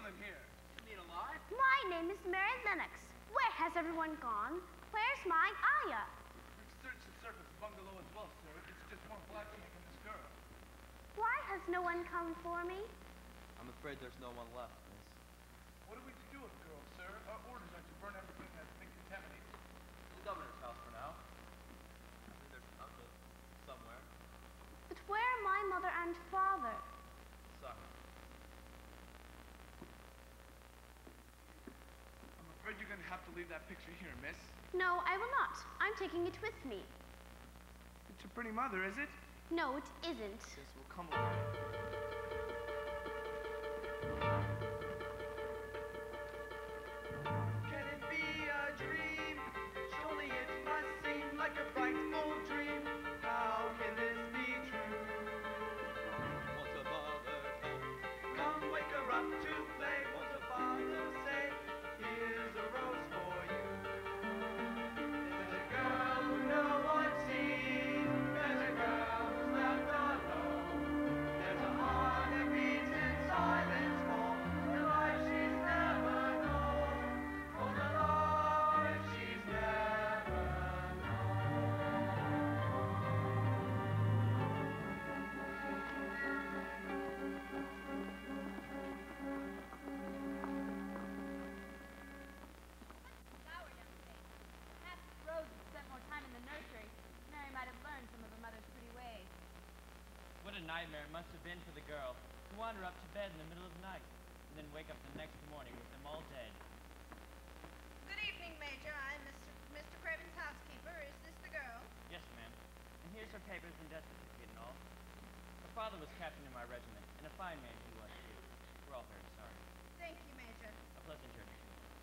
doing here? You mean alive? My name is Mary Lennox. Where has everyone gone? Where's my Aya? We've searched the surface bungalow as well, sir. It's just more black sheep and this girl. Why has no one come for me? I'm afraid there's no one left, miss. What are we to do with the girl, sir? Our orders are to burn everything that's been contaminated. The governor's house for now. I think there's an uncle somewhere. But where are my mother and father? Sorry. I'm afraid you're going to have to leave that picture here, miss. No, I will not. I'm taking it with me. It's your pretty mother, is it? No, it isn't. Yes, well, come along. Can it be a dream? Surely it must seem like a frightful dream. How can this be true? Won't a mother Come wake her up to play. Won't a father say, here's a rose for you. There's a girl who no one sees. There's a girl who's left alone. There's a heart that beats in silence for the life she's never known. For the life she's never Flower young thing. Perhaps if Rose had spent more time in the nursery, Mary might have learned some of her mother's pretty ways. What a nightmare it must have been for the girl to wander up to bed in the middle of the night and then wake up the next morning with them all dead. Good evening, Major. I'm Mr. Craven's housekeeper. Is this the girl? Yes, ma'am. And here's her papers and death certificate and all. Her father was captain in my regiment, and a fine man he was, too. We're all very sorry. Thank you, Major. A pleasant journey.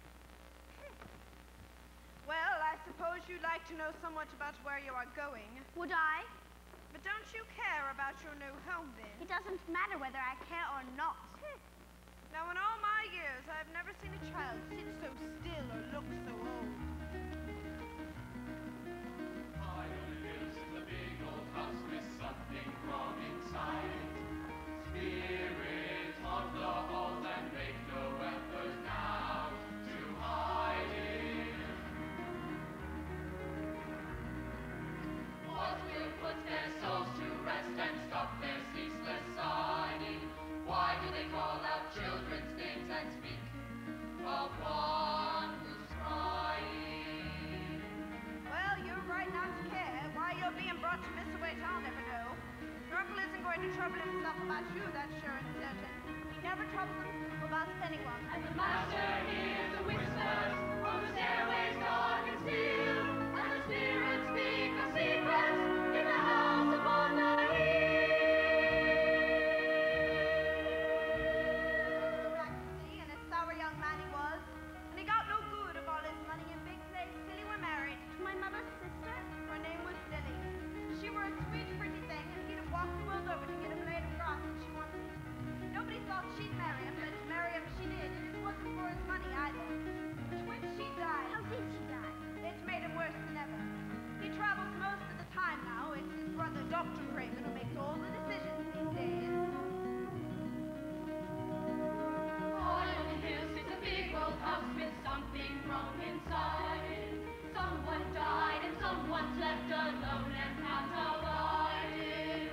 Well, I suppose you'd like to know so much about where you are going. Would I? But don't you care about your new home, then? It doesn't matter whether I care or not. Now, in all my years, I've never seen a child sit so still or look so old. High on the hills is a big old house with something wrong inside it. Spirit of the halls and make no effort now to hide it. What will put their souls to rest and stop their ceaseless sighing? Why do they call out children's names and speak of one who's crying? Well, you're right not to care. Why you're being brought to Mr. Waite, I'll never know. Your uncle isn't going to trouble himself about you, that's sure and certain. He never troubles himself about anyone. And the master hears the whispers on the stairways dark and still, and the spirits speak of secrets in the house upon the hill. See, and a sour young man he was, and he got no good of all his money in big place till he were married. To my mother's sister? Her name was Lily. She were a sweet, pretty thing, and he'd have walked the world over to get a blade of grass if she wanted it. Nobody thought she'd marry him, but marry him she did, and it wasn't for his money either. But when she died, How did she die? it's made him worse than ever. He travels most of the time now. It's his brother, Dr. Craven, who makes all the decisions these days. High on the hills is a big old house with something wrong inside it. Someone died and someone's left alone and can't abide it.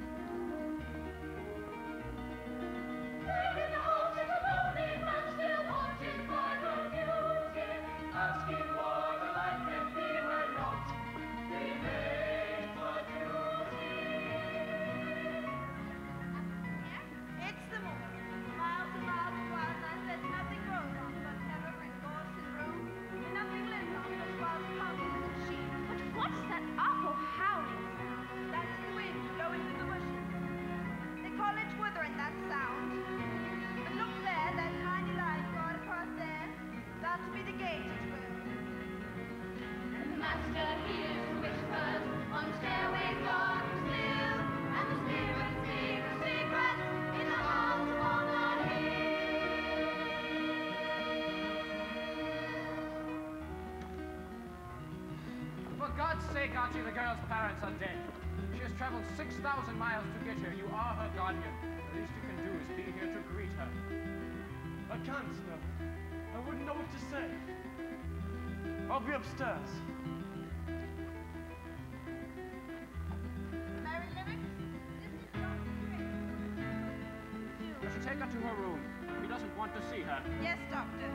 There in the house is a lonely man still haunted by her music, asking what a life can be where not remains but beauty. It's the moon. Miles and miles of wildland that nothing grows on but heather and gorse and rue, and nothing lives on but wild cows and sheep. But what's that awful howling sound? That's the wind blowing through the bushes. They call it wuthering, that sound. But look there, that tiny light broad across there. That'll be the gate, it will. And the master hears the whispers on the stairways dark and still, and the spirits speak of secrets in the house upon the hill. For God's sake, Archie, the girl's parents are dead. She has traveled 6,000 miles to get here. You are her guardian. The least you can do is be here to greet her. I can't, no. I wouldn't know what to say. I'll be upstairs. Mary Lennox, this is Dr. You should take her to her room. He doesn't want to see her. Yes, Doctor.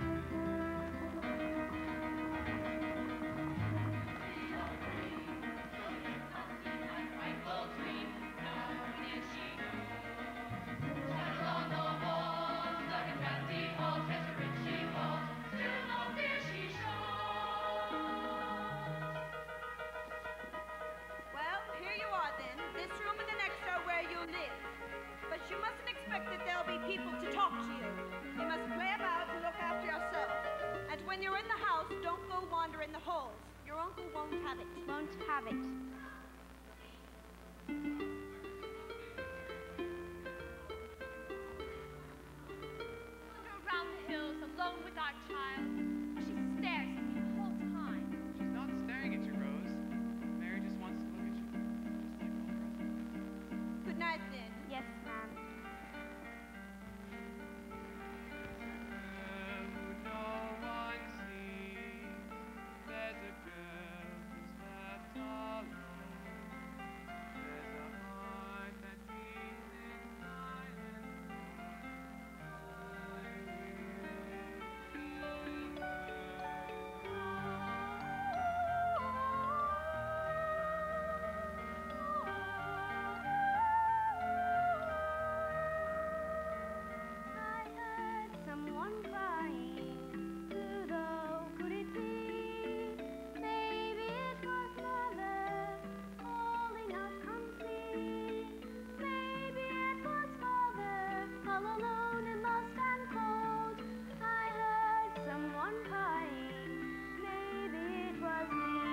Well, here you are then. This room and the next are where you'll live. But you mustn't expect that there'll be people to talk to you. You must play about and look after yourself. And when you're in the house, don't go wander in the halls. Your uncle won't have it. Won't have it. Wander around the hills alone with our child. She stares at me the whole time. She's not staring at you, Rose. Mary just wants to look at you. Just like all girls. Good night then. Yes, ma'am. No one sees. There's a girl who's left alone. There's a heart that beats in silence. I heard someone crying. Who though could it be? Maybe it was mother calling out, come see. Maybe it was father, all alone and lost and cold. I heard someone crying. Maybe it was me.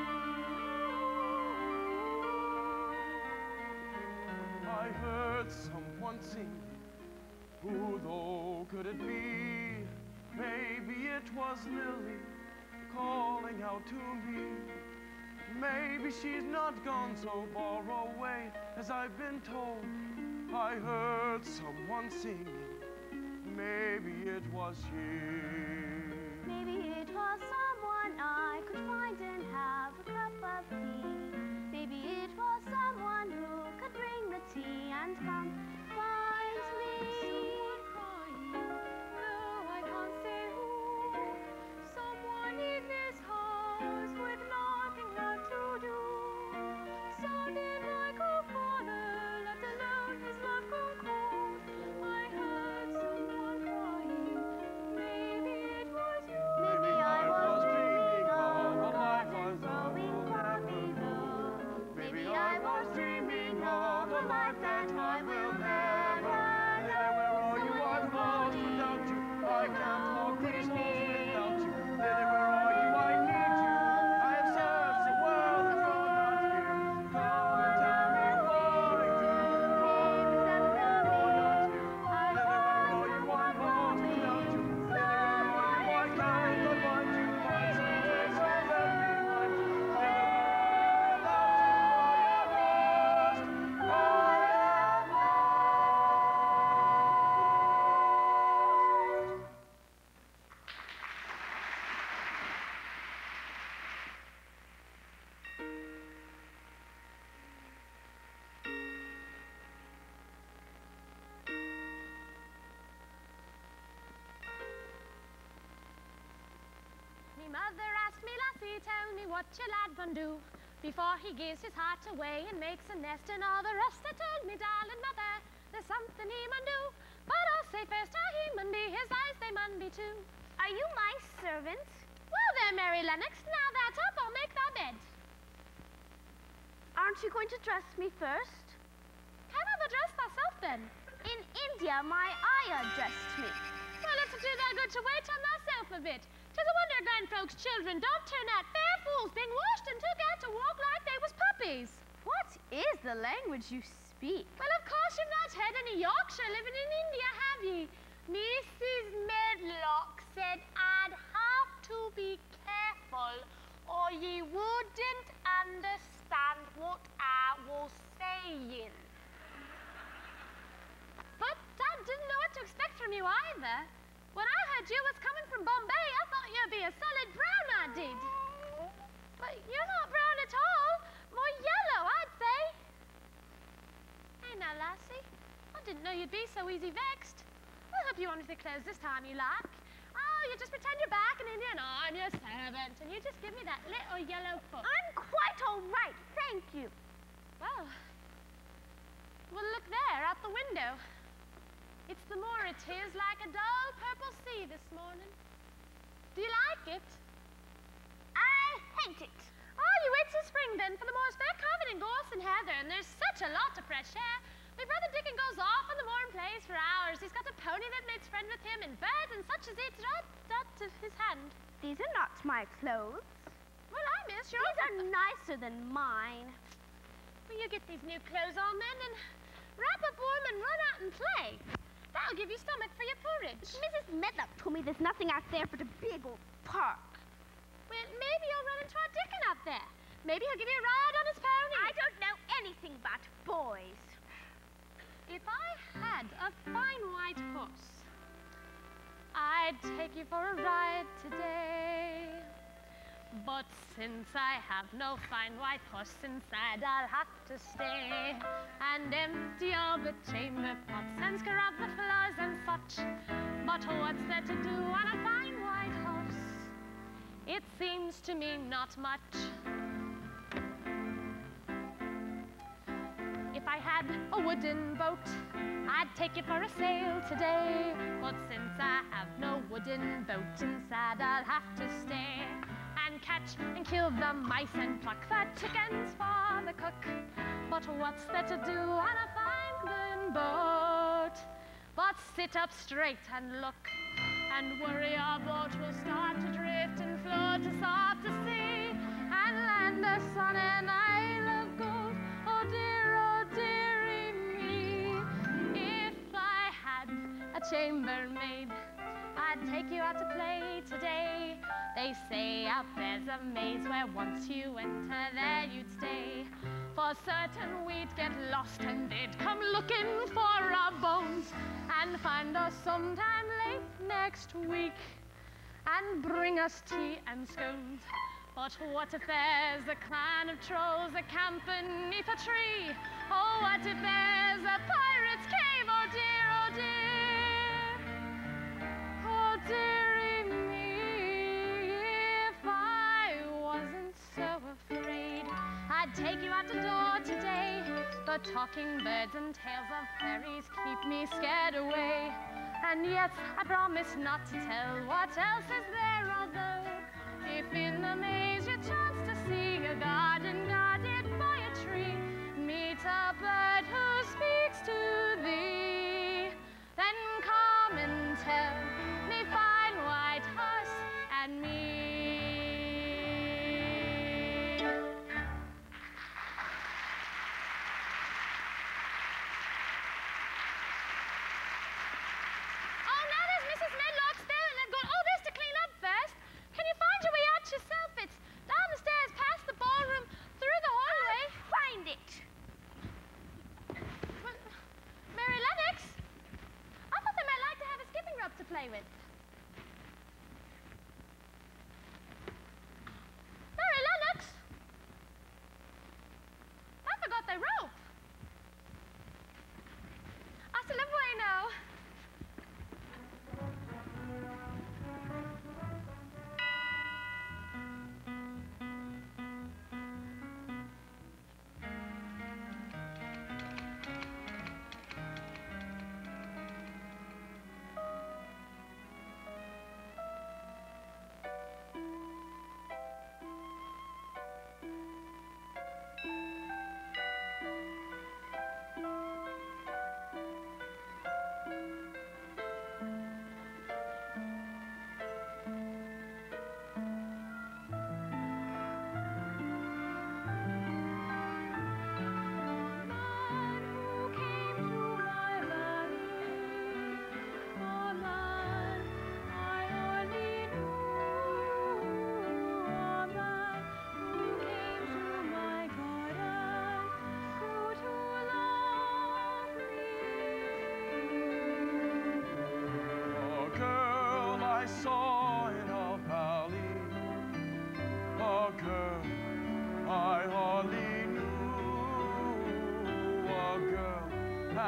I heard someone singing. Who though could it be? Maybe it was Lily calling out to me. Maybe she's not gone so far away as I've been told. I heard someone singing. Maybe it was she. Maybe it was someone I could find and have a cup of tea. Maybe it was someone who could bring the tea and come find me. Someone crying, no, I can't say who. Someone in this house with nothing left to do. Sounded like a father left alone, his love grown cold. I heard someone crying. Maybe it was you. Maybe I was dreaming of a life was growing far below. Maybe I was dreaming of a life that I will never know. Where are you? I'm lost without you. I can't walk these halls without you. Lily, where are you? I need you. I have searched the world and found not you. Come and tell me why do you call me? Not you. Lily, where are you? I'm lost without you. Lily, where are you? I can't find you. Find some place to let me find you. Lily, where are you? Without you, I am lost. Me mother asked me, lassie, tell me what your lad mun do before he gives his heart away and makes a nest and all the rest. I told me, darling mother, there's something he mun do, but I'll say first how he mun be, his eyes they mun be too. Are you my servant? Well there, Mary Lennox, now that's up, I'll make thy bed. Aren't you going to dress me first? Can I dress thyself then? In India, my ayah dressed me. Well, it's do thou good to wait on thyself a bit. 'Tis a wonder grand folks' children don't turn out fair fools, being washed and took out to walk like they was puppies. What is the language you speak? Well, of course you've not had any Yorkshire living in India, have ye? Mrs. Medlock said I'd have to be careful or ye wouldn't understand what I was saying. But I didn't know what to expect from you either. Well, heard you was coming from Bombay, I thought you'd be a solid brown, I did. But you're not brown at all. More yellow, I'd say. Hey now, lassie. I didn't know you'd be so easy vexed. I'll help you on with your clothes this time, you like. Oh, you just pretend you're back in India and I'm your servant, and you just give me that little yellow foot. I'm quite all right, thank you. Well, look there, out the window. It's the moor, it is, like a dull purple sea this morning. Do you like it? I hate it. Oh, you wait till spring then, for the moor's fair covered in gorse and heather, and there's such a lot of fresh air. My brother Dickon goes off on the moor and plays for hours. He's got a pony that makes friend with him, and birds and such as eats right out of his hand. These are not my clothes. Well, I miss yours. These are nicer than mine. Well, you get these new clothes on then, and wrap up warm and run out and play. That'll give you stomach for your porridge. Mrs. Medlock told me there's nothing out there but a big old park. Well, maybe you'll run into our Dickon out there. Maybe he'll give you a ride on his pony. I don't know anything about boys. If I had a fine white horse, I'd take you for a ride today. But since I have no fine white horse inside, I'll have to stay and empty all the chamber pots and scrub the floors and such. But what's there to do on a fine white horse? It seems to me not much. If I had a wooden boat, I'd take you for a sail today. But since I have no wooden boat inside, I'll have to stay and catch and kill the mice and pluck the chickens for the cook. But what's there to do on a fine wooden boat? But sit up straight and look, and worry our boat will start to drift and float us off to sea and land us on an isle of gold. Oh dearie me. If I had a chambermaid, I'd take you out to play today. They say out there's a maze where once you enter there you'd stay. For certain we'd get lost and they'd come looking for our bones and find us sometime late next week and bring us tea and scones. But what if there's a clan of trolls that camp beneath a tree? Oh, what if there's a pirate's cave? Oh dear, oh dear. Oh dearie me, if I wasn't so afraid, I'd take you out the door today. The talking birds and tales of fairies keep me scared away. And yet I promise not to tell what else is there, although if in the maze you chance to see a garden guarded by a tree, meet a bird who speaks to thee, then come and tell me fine white horse and me. Oh, now there's Mrs. Medlock's there, and I've got all this to clean up first. Can you find your way out yourself? It's down the stairs, past the ballroom, through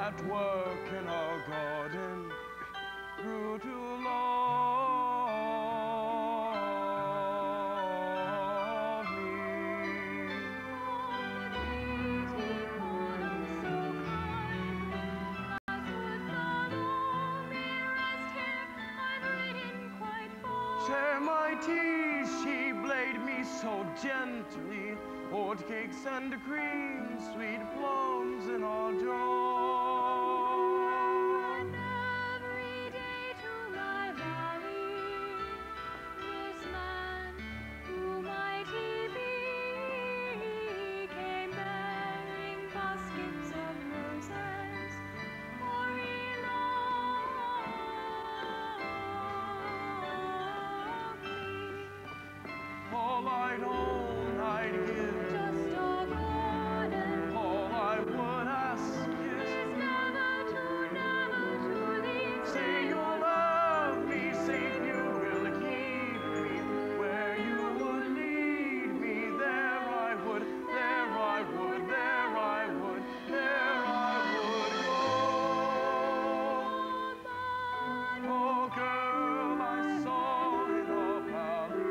at work in our garden grew to love me. Share my teas, she played me so gently. Oat cakes and cream, sweet plums in our jar. And every day to my valley, this man who might he be, came bearing baskets of roses, for he loved me. All I'd own, I'd give. Just a garden All I would ask is, is never to leave. say you'll love me, say you will keep me. Where you would lead me, there I would, there I would, there I would, there I would go. Oh, girl, I saw in a valley.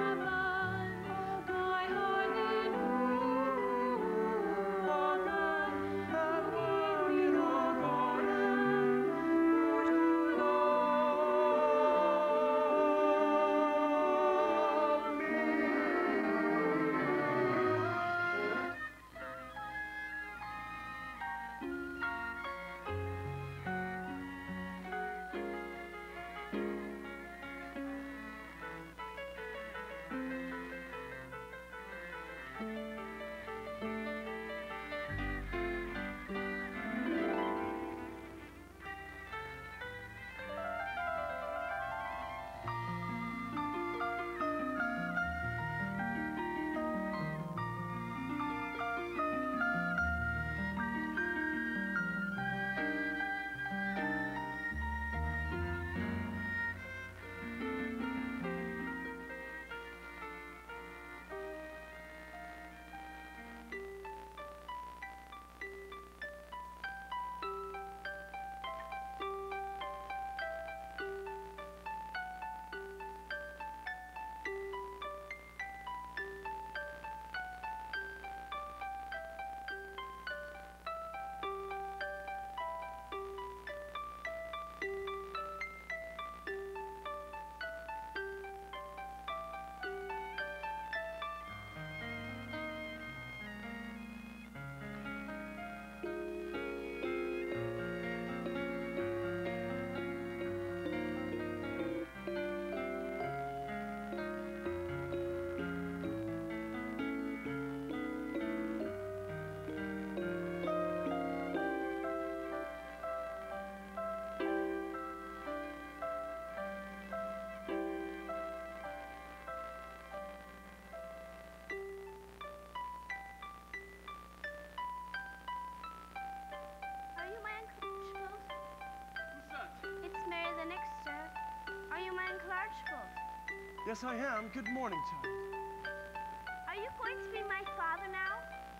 Are you my Uncle Archibald? Who's that? It's Mary the Nixter. Are you my Uncle Archibald? Yes, I am. Good morning, child. Are you going to be my father now?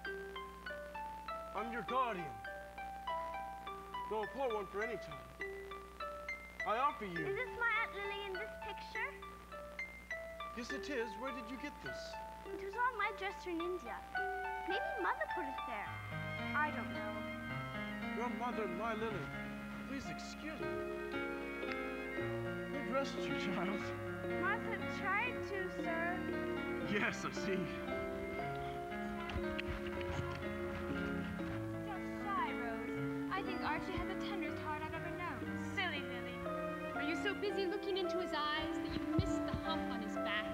I'm your guardian. Though a poor one for any child. I offer Is you. this my Aunt Lily in this picture? Yes, it is. Where did you get this? It was on my dresser in India. Maybe Mother put it there. I don't know. Your mother, my Lily. Please excuse me. Who dressed you, child? Martha tried to, sir. Yes, I see. Just shy, Rose. I think Archie has the tenderest heart I've ever known. Silly Lily. Are you so busy looking into his eyes that you missed the hump on his back?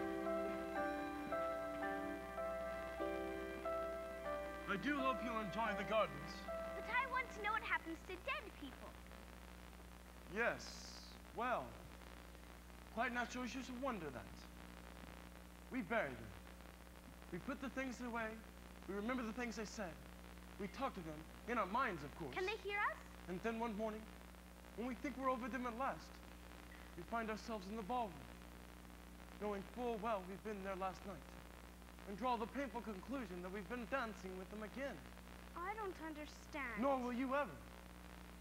I do hope you'll enjoy the gardens. But I want to know what happens to dead people. Yes, well, quite natural you should wonder that. We bury them. We put the things away. We remember the things they said. We talk to them, in our minds, of course. Can they hear us? And then one morning, when we think we're over them at last, we find ourselves in the ballroom, knowing full well we've been there last night, and draw the painful conclusion that we've been dancing with them again. I don't understand. Nor will you ever.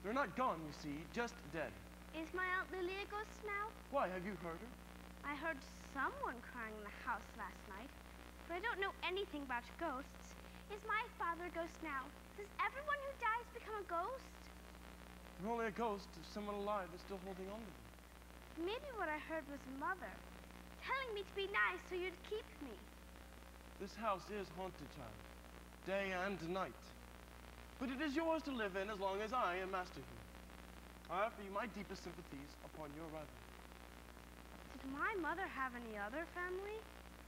They're not gone, you see, just dead. Is my Aunt Lily a ghost now? Why, have you heard her? I heard someone crying in the house last night, but I don't know anything about ghosts. Is my father a ghost now? Does everyone who dies become a ghost? They're only a ghost if someone alive is still holding on to them. Maybe what I heard was Mother, telling me to be nice so you'd keep me. This house is haunted, child, day and night. But it is yours to live in as long as I am master here. I offer you my deepest sympathies upon your arrival. Did my mother have any other family?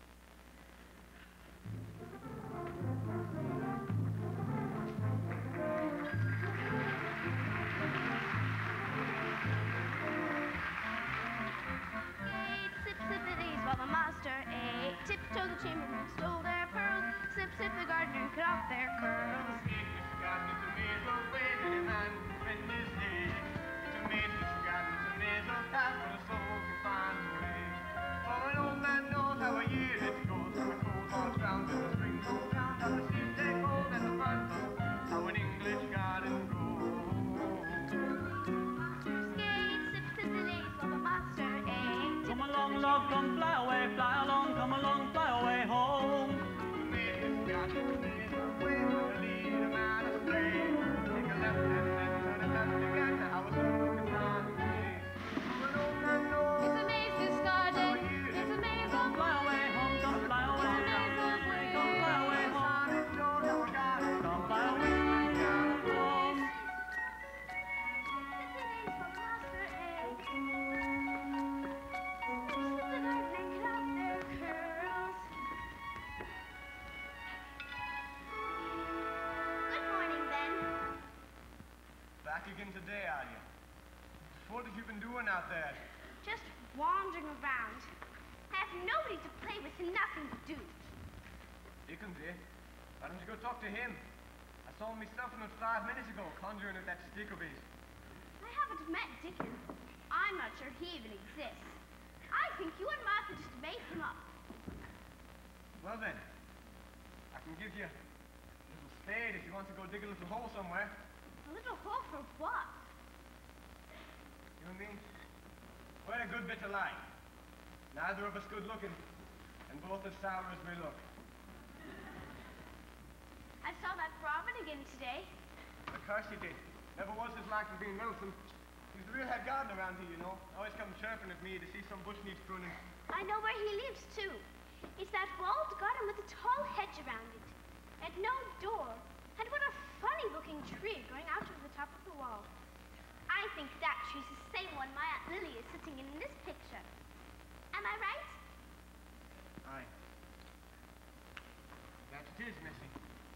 Sip-sippities while the master ate. Tiptoe the chambermaid stole their pearls. Sip-sip the gardener cut off their curls. Love, come fly away, fly along, come along, fly away home. It's a maze, this garden. It's a maze of Fly away home, come fly away, come fly away home. Come fly away home. Good morning, Ben. Back again today, are you? What have you been doing out there? Just wandering around. I have nobody to play with and nothing to do. Dickens, eh? Why don't you go talk to him? I saw him myself about 5 minutes ago, conjuring with that stick of his. I haven't met Dickens. I'm not sure he even exists. I think you and Martha just made him up. Well then, I can give you a little spade if you want to go dig a little hole somewhere. A little hole for what? You and me? We're a good bit alike. Neither of us good looking, and both as sour as we look. I saw that Robin again today. Of course you did. Never was as like as being Wilson. He's the real head gardener around here, you know. Always comes chirping at me to see some bush needs pruning. I know where he lives, too. It's that walled garden with a tall hedge around it, and no door. And what a funny-looking tree growing out of the top of the wall. I think that tree's the same one my Aunt Lily is sitting in this picture. Am I right? Aye. That it is, Missy.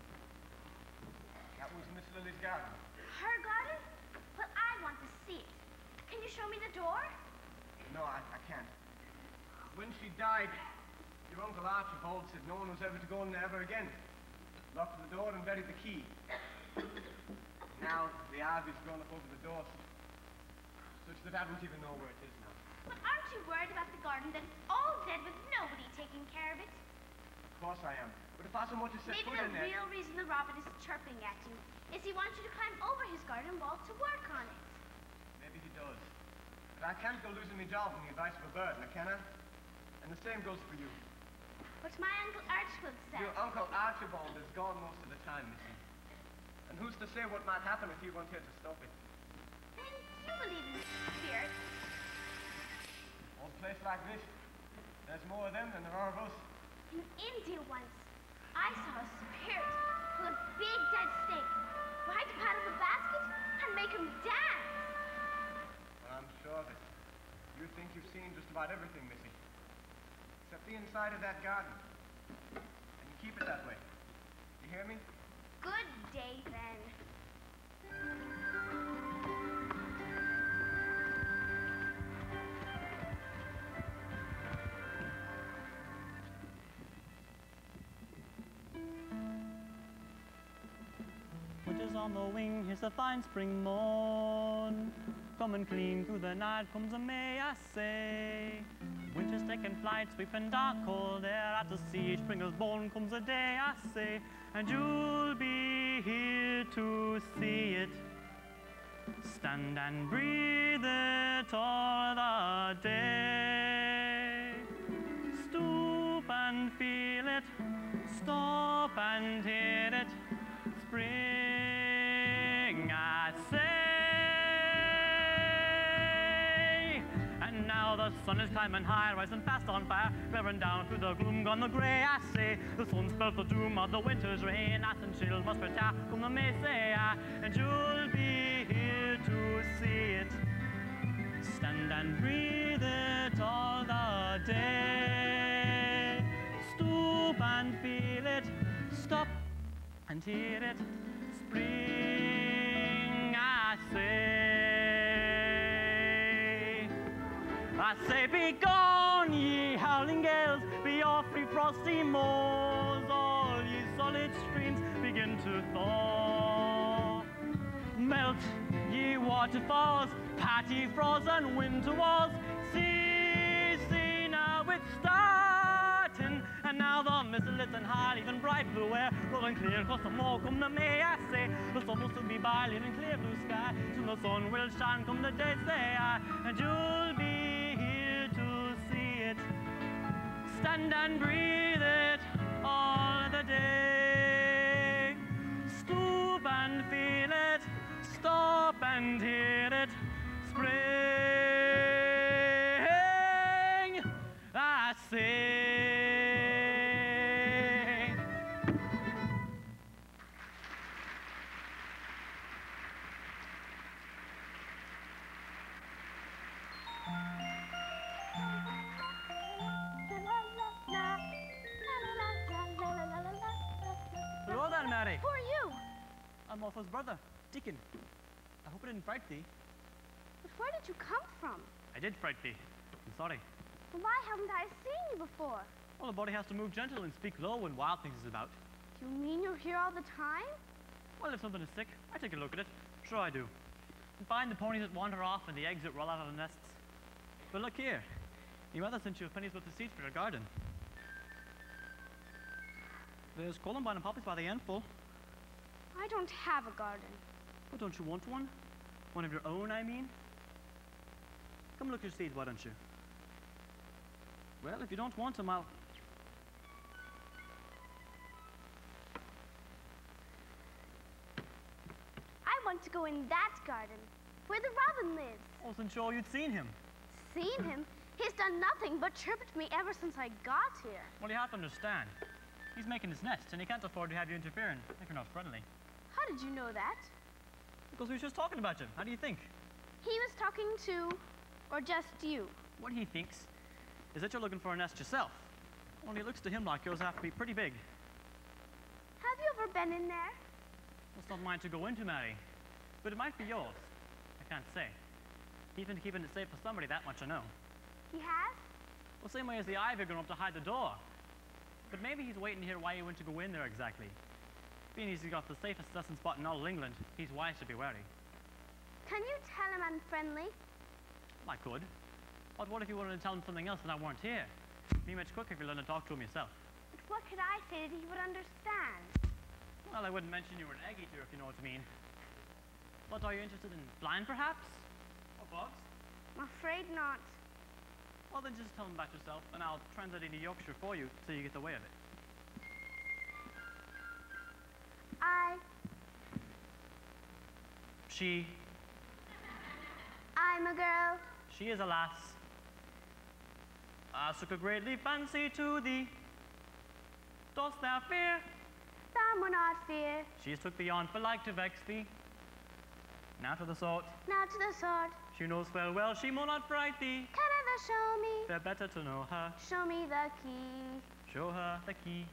That was Miss Lily's garden. Her garden? Well, I want to see it. Can you show me the door? No, I can't. When she died, your Uncle Archibald said no one was ever to go in there ever again. Locked the door and buried the key. Now the ivy's grown up over the door, such that I don't even know where it is now. But aren't you worried about the garden that it's all dead with nobody taking care of it? Of course I am. But if I so much as set Maybe foot the in there... real reason the robin is chirping at you is he wants you to climb over his garden wall to work on it. Maybe he does. But I can't go losing my job on the advice of a bird, now can I? And the same goes for you. But my Uncle Archibald said... Your Uncle Archibald is gone most of the time, Missy. And who's to say what might happen if he weren't here to stop it? Then you believe in spirits? Old place like this, there's more of them than there are of us. In India once, I saw a spirit pull a big dead snake right up out of a basket and make him dance. I'm sure that you think you've seen just about everything, Missy. Except the inside of that garden. And you keep it that way. You hear me? Good day, then. Winter's on the wing, here's the fine spring morn. Coming clean through the night comes a May, I say. Winter's taking flight, sweeping dark cold air out to sea. Spring is born, comes a day, I say, and you'll be here to see it. Stand and breathe it all the day. Stoop and feel it, stop and hear it. Spring, I say. And now the sun is climbing high, rising fast on fire, bearing down through the gloom, gone the grey, I say. The sun spells the doom of the winter's rain, ice and chill must retire from the Messiah, and you'll be here to see it. Stand and breathe it all the day. Stoop and feel it, stop and hear it. Spring, I say. I say, be gone, ye howling gales, be off, ye frosty moors, all ye solid streams begin to thaw. Melt, ye waterfalls, pat ye frozen winter walls, see, now it's starting, and now the mist and high, even bright blue air, rolling clear across the moor, come the May, I say. The sun will soon be by, leaving clear blue sky, soon the sun will shine, come the day, say I, and you'll be here to see it. Stand and breathe it all the day. Stoop and feel it, stop and hear it. Spring, I say. Hello there, Mary. Who are you? I'm Martha's brother, Deacon. I hope I didn't fright thee. But where did you come from? I did fright thee. I'm sorry. Well, why haven't I seen you before? Well, a body has to move gentle and speak low when wild things is about. You mean you're here all the time? Well, if something is sick, I take a look at it. Sure I do. And find the ponies that wander off and the eggs that roll out of the nests. But look here. Your mother sent you a penny's worth of seeds for your garden. There's columbine and poppies by the handful. I don't have a garden. Well, don't you want one? One of your own, I mean? Come look your seeds, why don't you? Well, if you don't want them, I'll... I want to go in that garden, where the robin lives. Oh, since sure you'd seen him. Seen him? He's done nothing but chirp at me ever since I got here. Well, you have to understand. He's making his nest, and he can't afford to have you interfering if you're not friendly. How did you know that? Because we were just talking about you. How do you think? He was talking to, or just you? What he thinks is that you're looking for a nest yourself. Only it looks to him like yours have to be pretty big. Have you ever been in there? Well, it's not mine to go into, Mary. But it might be yours. I can't say. He's been keeping it safe for somebody, that much I know. He has? Well, same way as the ivy going up to hide the door. But maybe he's waiting to hear why you went to go in there exactly. Being he's got the safest nesting spot in all of England, he's wise to be wary. Can you tell him I'm friendly? I could. But what if you wanted to tell him something else and I weren't here? It'd be much quicker if you learned to talk to him yourself. But what could I say that he would understand? Well, I wouldn't mention you were an egg eater, if you know what I mean. But are you interested in flying, perhaps? Or bugs? I'm afraid not. Well, then just tell him about yourself, and I'll translate into Yorkshire for you so you get the way of it. She. I'm a girl. She is a lass. I took a greatly fancy to thee. Dost thou fear? Thou will not fear. She's took thee on for like to vex thee. Now to the sword. Now to the sword. She knows well she will not fright thee. Can ever show me? Fair better to know her. Show me the key. Show her the key.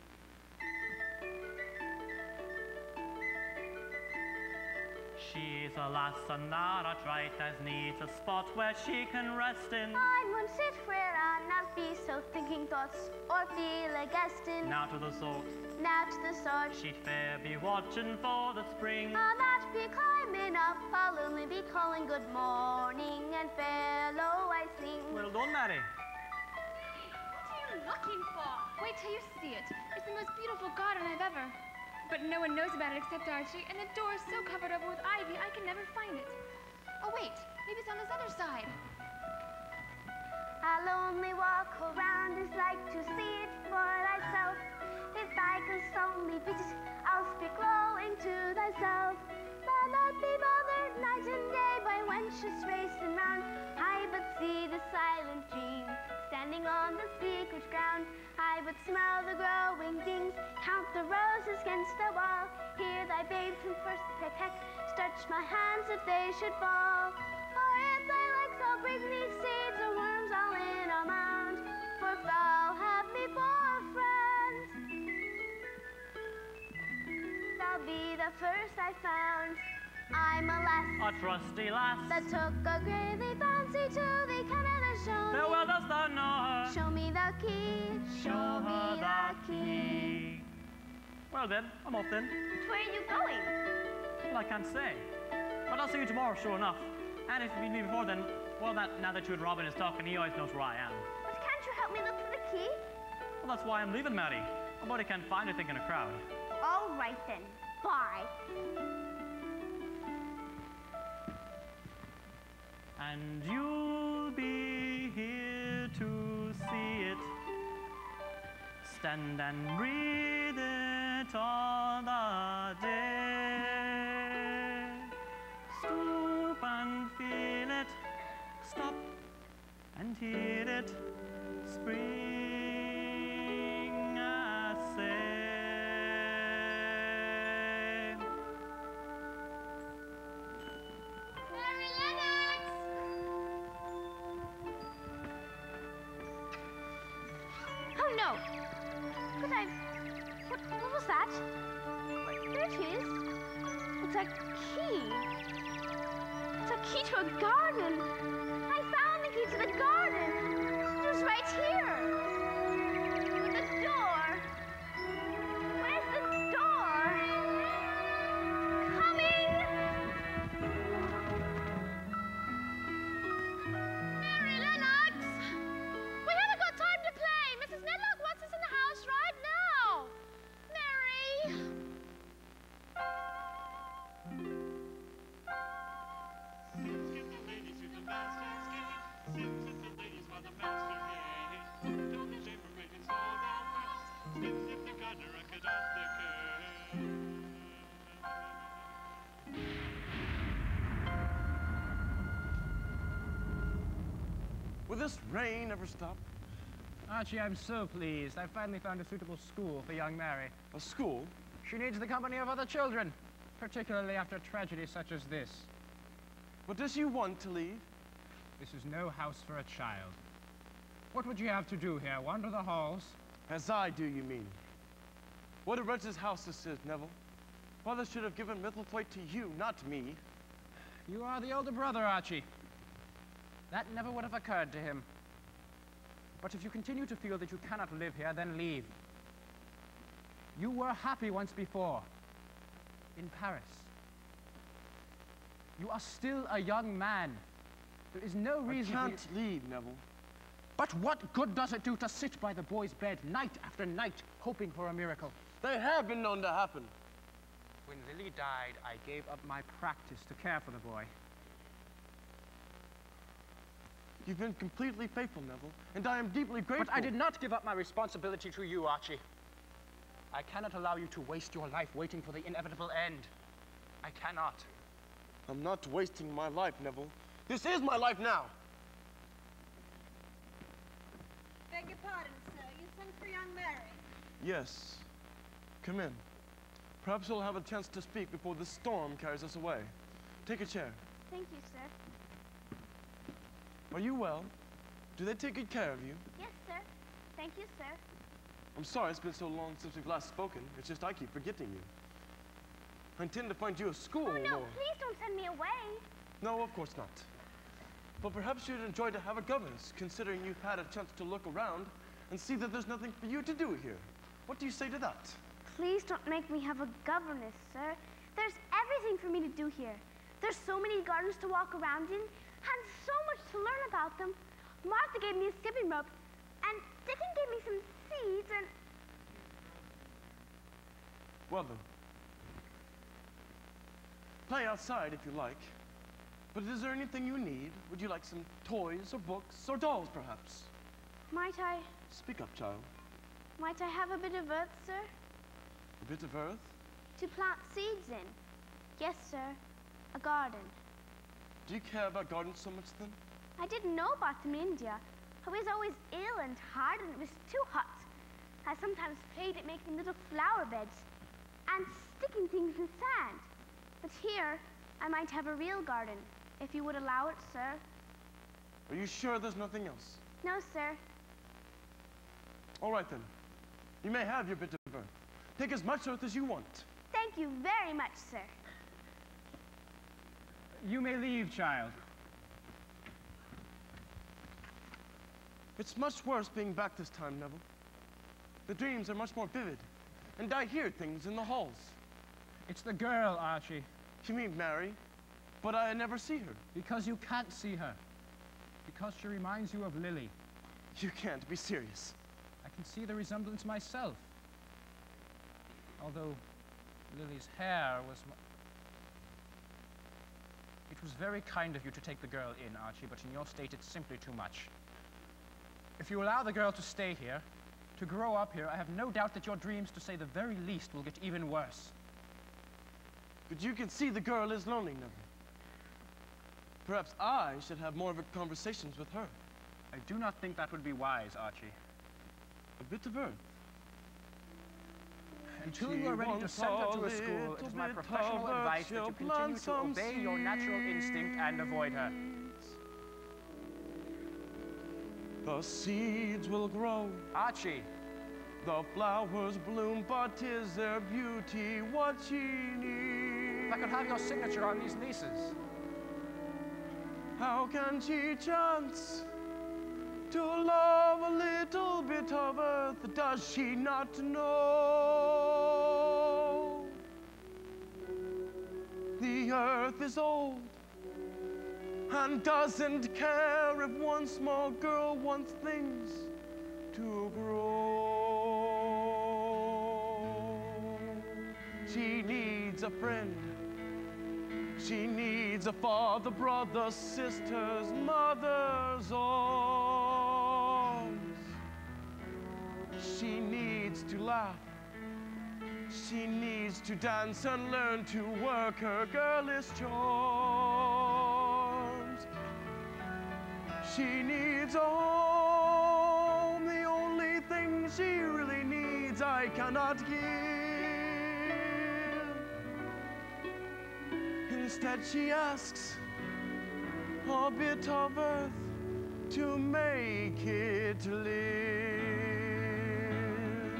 She's a lass and not a right as needs a spot where she can rest in. I won't sit where I'll not be so thinking thoughts or feel a guest in. Now to the sword. Now to the sword. She'd fair be watching for the spring. I'll not be climbing up, I'll only be calling good morning and fellow I sing. Well done, Mary. What are you looking for? Wait till you see it. It's the most beautiful garden I've ever... But no one knows about it except Archie, and the door is so covered over with ivy I can never find it. Oh, wait. Maybe it's on this other side. I'll only walk around as like to see it for thyself. If thou canst only visit, I'll speak glowing to thyself. Thou not be bothered night and day by wenches racing round. I but see the silent dream standing on the secret ground. I but smell the growing things, count the roses against the wall. Hear thy babes from first they peck, stretch my hands if they should fall. Or if thy legs I'll bring thee seeds or worms all in a mound. For if thou have me for a friend, thou'll be the first I found. I'm a lass, A trusty lass. that took a greatly fancy to thee. Come in and show How me. well dost thou know her? Show me the key. Show her the key. Well then, I'm off then. Where are you going? Well, I can't say. But I'll see you tomorrow, sure enough. And if you meet me before then, well, now that you and Robin is talking, he always knows where I am. But can't you help me look for the key? Well, that's why I'm leaving, Maddie. I bet I can't find anything in a crowd. All right then. Bye. And you'll be here to see it. Stand and breathe it all the day. Stoop and feel it. Stop and hear it. Spring, I say. Mary Lennox! Oh no! Could I... What was that? There it is. It's a key. It's a key to a garden. I found the key to the garden. It was right here. But the door. Where's the door? Coming! Mary Lennox! We haven't got time to play. Mrs. Medlock wants us in the house right now. Mary! Skip the ladies who the master skip. Skip the ladies while the master gay. Don't be ashamed for making so down fast. Skip the gardener and cut off the Will this rain ever stop? Archie, I'm so pleased. I finally found a suitable school for young Mary. A school? She needs the company of other children, particularly after tragedy such as this. But does she want to leave? This is no house for a child. What would you have to do here? Wander the halls? As I do, you mean? What a wretched house this is, Neville. Father should have given Misselthwaite to you, not me. You are the older brother, Archie. That never would have occurred to him. But if you continue to feel that you cannot live here, then leave. You were happy once before, in Paris. You are still a young man. There is no reason I can't leave, Neville. But what good does it do to sit by the boy's bed night after night, hoping for a miracle? They have been known to happen. When Lily died, I gave up my practice to care for the boy. You've been completely faithful, Neville, and I am deeply grateful. But I did not give up my responsibility to you, Archie. I cannot allow you to waste your life waiting for the inevitable end. I cannot. I'm not wasting my life, Neville. This is my life now. Beg your pardon, sir. You sent for young Mary. Yes. Come in. Perhaps we'll have a chance to speak before the storm carries us away. Take a chair. Thank you, sir. Are you well? Do they take good care of you? Yes, sir. Thank you, sir. I'm sorry it's been so long since we've last spoken. It's just I keep forgetting you. I intend to find you a school Oh, no, or... please don't send me away. No, of course not. But perhaps you'd enjoy to have a governess, considering you've had a chance to look around and see that there's nothing for you to do here. What do you say to that? Please don't make me have a governess, sir. There's everything for me to do here. There's so many gardens to walk around in, and so much to learn about them. Martha gave me a skipping rope, and Dickon gave me some seeds, and... Well then, play outside if you like. But is there anything you need? Would you like some toys or books or dolls, perhaps? Might I Speak up, child. have a bit of earth, sir? A bit of earth? To plant seeds in? Yes, sir. A garden. Do you care about gardens so much then? I didn't know about them in India. I was always ill and hard and it was too hot. I sometimes played at making little flower beds and sticking things in sand. But here, I might have a real garden, if you would allow it, sir. Are you sure there's nothing else? No, sir. All right then. You may have your bit of earth. Take as much earth as you want. Thank you very much, sir. You may leave, child. It's much worse being back this time, Neville. The dreams are much more vivid, and I hear things in the halls. It's the girl, Archie. You mean Mary? But I never see her. Because you can't see her. Because she reminds you of Lily. You can't be serious. I can see the resemblance myself. Although Lily's hair was... It was very kind of you to take the girl in, Archie, but in your state it's simply too much. If you allow the girl to stay here, to grow up here, I have no doubt that your dreams, to say the very least, will get even worse. But you can see the girl is lonely, Neville. Perhaps I should have more of a conversations with her. I do not think that would be wise, Archie. A bit of earth. Until you are ready to send her to a school, it is my professional advice that you continue to obey your natural instinct and avoid her. The seeds will grow. Archie! The flowers bloom, but is their beauty what she needs? If I could have your signature on these leases. How can she chance to love a little bit of earth? Does she not know? The earth is old and doesn't care if one small girl wants things to grow. She needs a friend. She needs a father, brother, sisters, mother's arms. She needs to laugh. She needs to dance and learn to work her girlish charms. She needs a home. The only thing she really needs I cannot give. Instead she asks a bit of earth to make it live.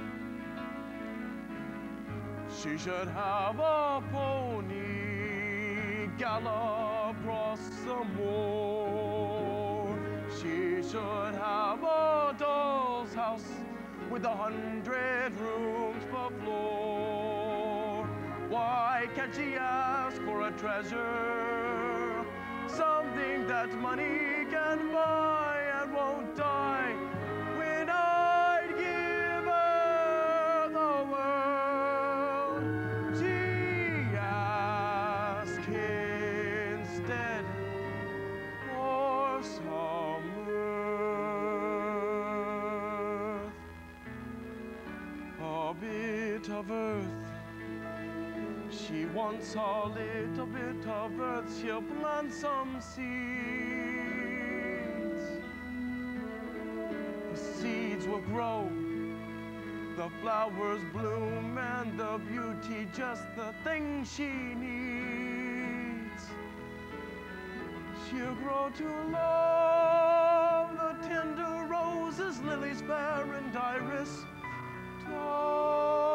She should have a pony gallop across the moor. She should have a doll's house with 100 rooms per floor. Why can't she ask for a treasure? Something that money can buy and won't die. When I'd give her the world, she asked instead for some earth. A bit of earth. She wants a little bit of earth, she'll plant some seeds. The seeds will grow, the flowers bloom, and the beauty just the thing she needs. She'll grow to love the tender roses, lilies fair and iris tall.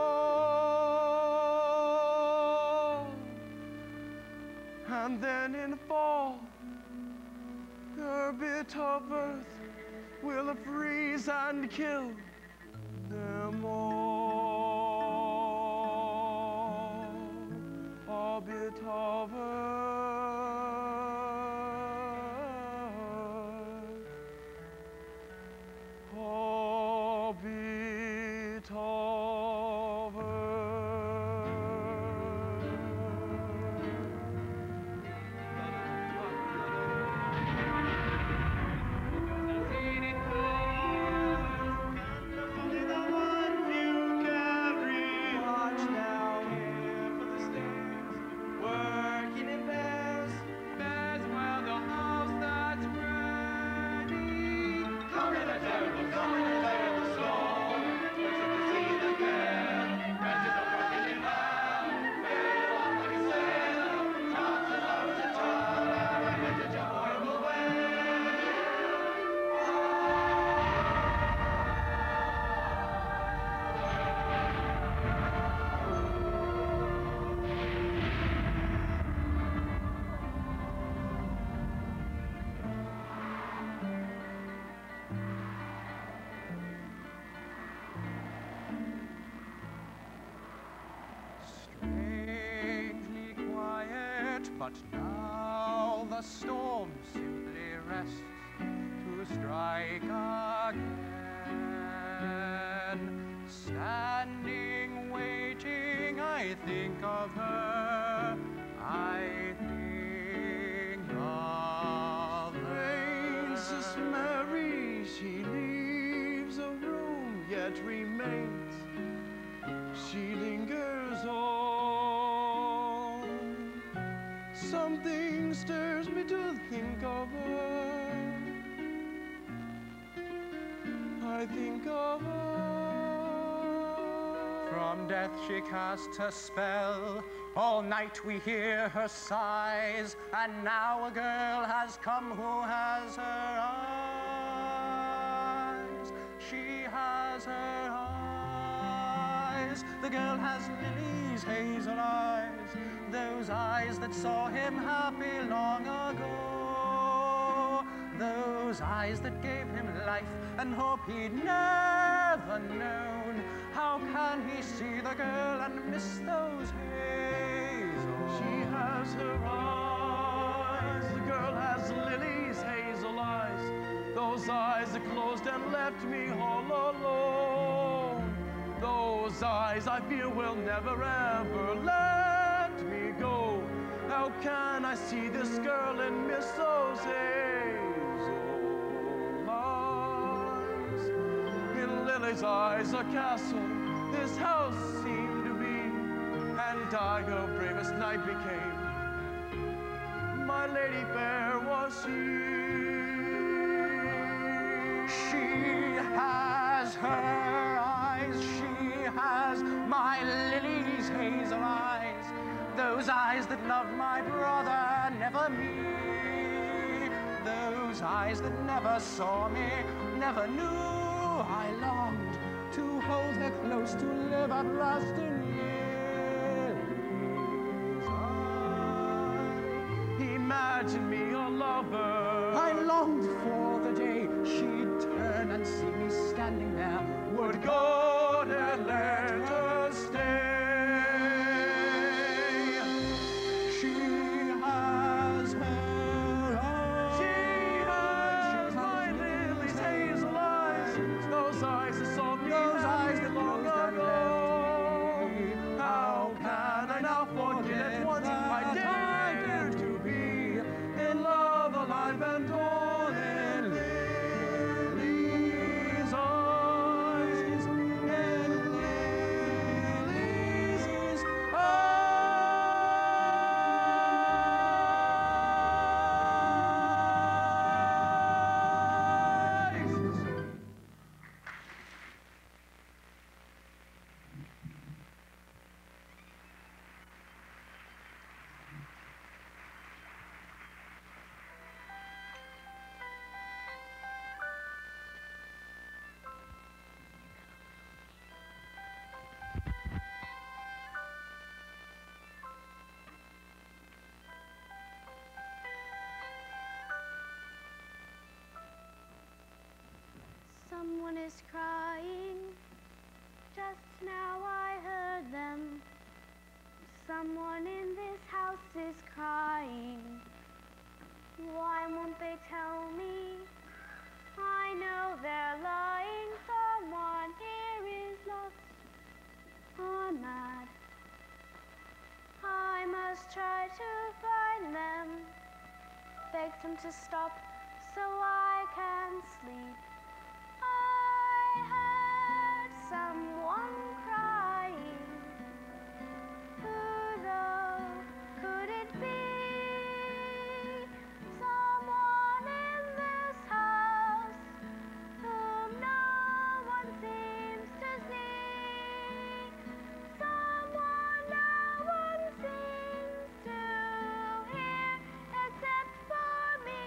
And then in fall, her bit of earth will freeze and kill them all. A bit of earth, a bit of earth. But now the storm simply rests to strike again. Standing, waiting, I think of her. I think of Princess Mary, she leaves a room, yet remains. She lingers on. Something stirs me to think of her. I think of her. From death she casts her spell. All night we hear her sighs. And now a girl has come who has her eyes. She has her eyes. The girl has Lily's hazel eyes. Those eyes that saw him happy long ago. Those eyes that gave him life and hope he'd never known. How can he see the girl and miss those hazel? She has her eyes. The girl has Lily's hazel eyes. Those eyes that closed and left me all alone. Those eyes I fear will never ever let me go. How can I see this girl and miss those hazel eyes? In Lily's eyes a castle this house seemed to be, and I her bravest knight became. My lady fair was she. She has her eyes. She has my Lily's hazel eyes. Those eyes that loved my brother, never me. Those eyes that never saw me, never knew I longed to hold her close, to live at last in Lily's eyes. Imagine me a lover. I longed for the day she'd turn and see me standing there. Would God and let her stay. She has her eyes. She has my Lily's hazel eyes. Those eyes that saw me, those eyes that long closed and ago. left me. How can I now forget what I dared to be? In love, alive and torn in Lily's eyes. In Lily's eyes. Someone is crying. Just now I heard them. Someone in this house is crying. Why won't they tell me? I know they're lying. Someone here is lost or mad. I must try to find them. Beg them to stop so I can sleep. I heard someone crying. Who though could it be? Someone in this house whom no one seems to see. Someone no one seems to hear except for me.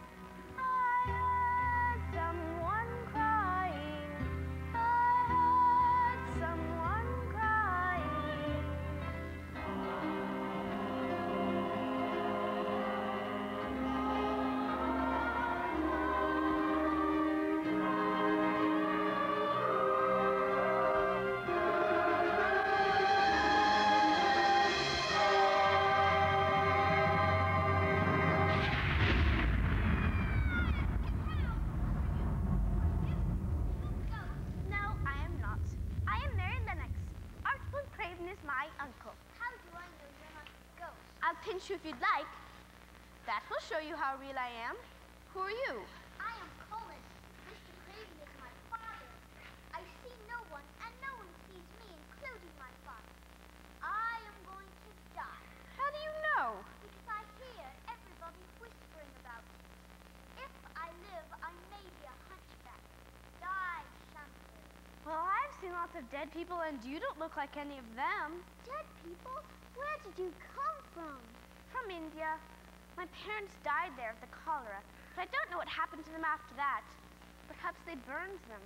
I heard someone crying. I heard pinch you if you'd like. That will show you how real I am. Who are you? I am Colin. Mr. Craven is my father. I see no one, and no one sees me, including my father. I am going to die. How do you know? Because I hear everybody whispering about it. If I live, I may be a hunchback. Die, Shamsu. Well, I've seen lots of dead people, and you don't look like any of them. Dead people? Where did you come from? From India. My parents died there of the cholera, but I don't know what happened to them after that. Perhaps they burned them.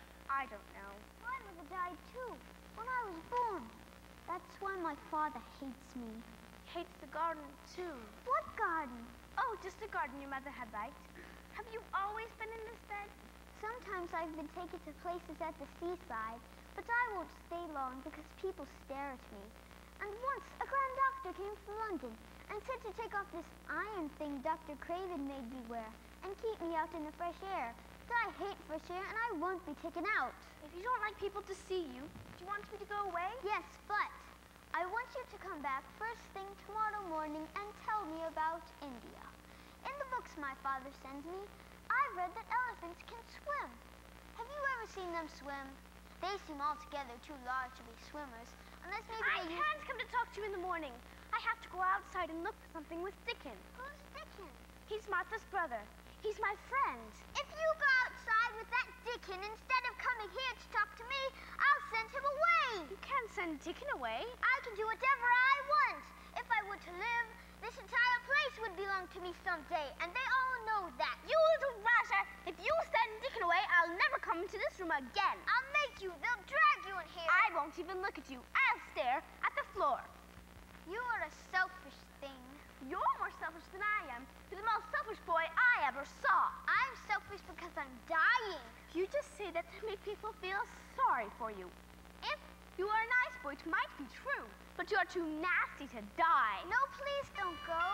I don't know. My mother died too, when I was born. That's why my father hates me. Hates the garden too. What garden? Oh, just the garden your mother had liked. Have you always been in this bed? Sometimes I've been taken to places at the seaside, but I won't stay long because people stare at me. And once a grand doctor came from London and said to take off this iron thing Dr. Craven made me wear and keep me out in the fresh air. But I hate fresh air and I won't be taken out. If you don't like people to see you, do you want me to go away? Yes, but I want you to come back first thing tomorrow morning and tell me about India. In the books my father sends me, I've read that elephants can swim. Have you ever seen them swim? They seem altogether too large to be swimmers, unless maybe I can't come to talk to you in the morning. I have to go outside and look for something with Dickon. Who's Dickon? He's Martha's brother. He's my friend. If you go outside with that Dickon instead of coming here to talk to me, I'll send him away. You can't send Dickon away. I can do whatever I want. If I were to live, this entire place would belong to me someday, and they all know that. You little rasher! If you send Dickon away, I'll never come into this room again. I'll make you. They'll drag you in here. I won't even look at you. I'll stare at the floor. You are a selfish thing. You're more selfish than I am. You're the most selfish boy I ever saw. I'm selfish because I'm dying. You just say that to make people feel sorry for you. If you are a nice boy, it might be true, but you are too nasty to die. No, please don't go.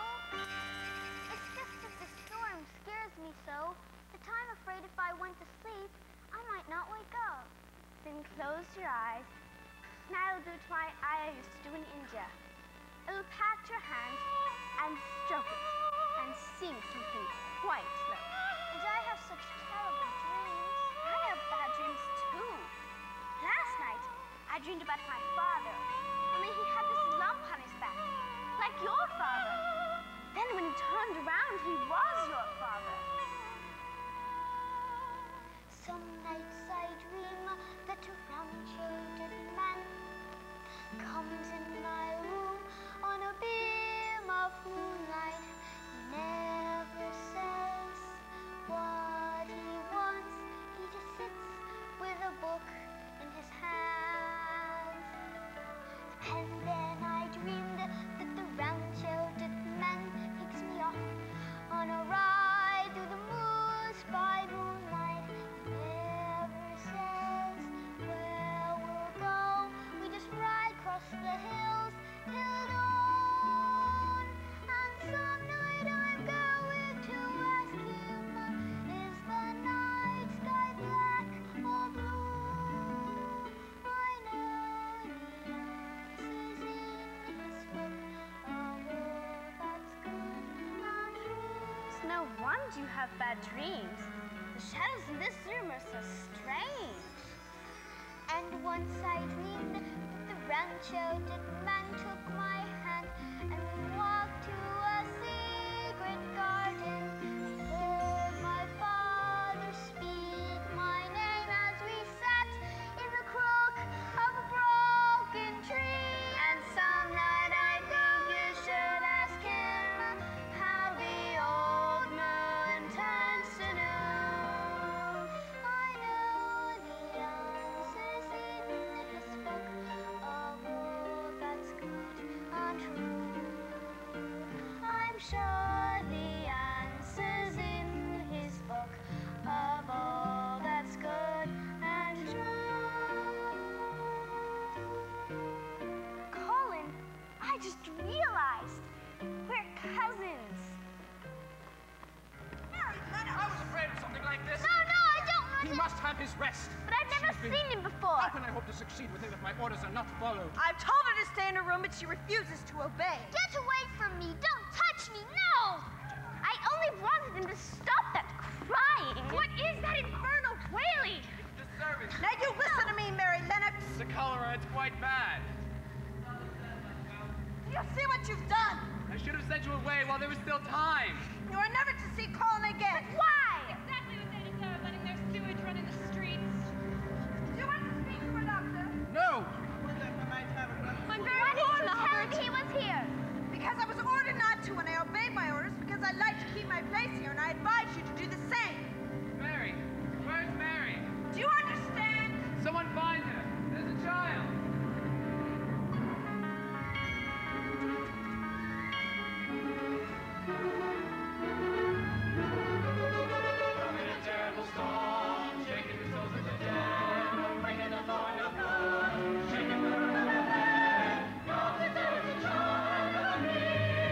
It's just that the storm scares me so that I'm afraid if I went to sleep, I might not wake up. Then close your eyes, and I'll do what my ayah used to do in India. I'll pat your hands and stroke it and sing something quite slow. And I have such terrible dreams. I have bad dreams too. Last night, I dreamed about my father, only he had this lump on his back, like your father. Then when he turned around, he was your father. Some nights I dream that a round-shouldered man comes in my room on a beam of moonlight. He never says what he wants. He just sits with a book in his hands. And then I dreamed that the round-shouldered man takes me off on a ride through the moon's by moonlight. He never says where we'll go. We just ride across the hills till dawn. And some night I'm going to ask him, is the night sky black or blue? I know the answers in his book of all that's good and true. It's no wonder you have bad dreams. The shadows in this room are so strange. And once I dreamed that the round-shouldered man took my hand and we walked to a secret garden. I heard my father speak my name as we sat in the crook of a broken tree. And some night I think you should ask him how the old moon turns to noon. I know the answers in his book of all that's good and true. I'm sure the answers in his book of all that's good and true. Colin, I just realized we're cousins. I was afraid of something like this. No, I don't want He must have his rest. But I've never seen him before. How can I hope to succeed with him if my orders are not followed? I've told her to stay in her room, but she refuses to obey. Get away from me! Don't touch me! No! I only wanted him to stop that crying. What is that infernal wailing? The service. Now you listen to me, Mary Lennox. The cholera, it's quite bad. You see what you've done. I should have sent you away while there was still time. You are never to see Colin again. Why? Exactly what they deserve, letting their sewage run in the streets. Do you want to speak to her, Doctor? No! I'm very poor, tell him he was here. Because I was ordered not to, and I obeyed my orders because I like to keep my place here, and I advise you to do the same. Mary, where's Mary? Do you understand? Someone find her. There's a child. Coming a terrible storm, shaking the souls of the dead, bringing the thorn of blood, shaking the roof of the land. God, that there is a child of me.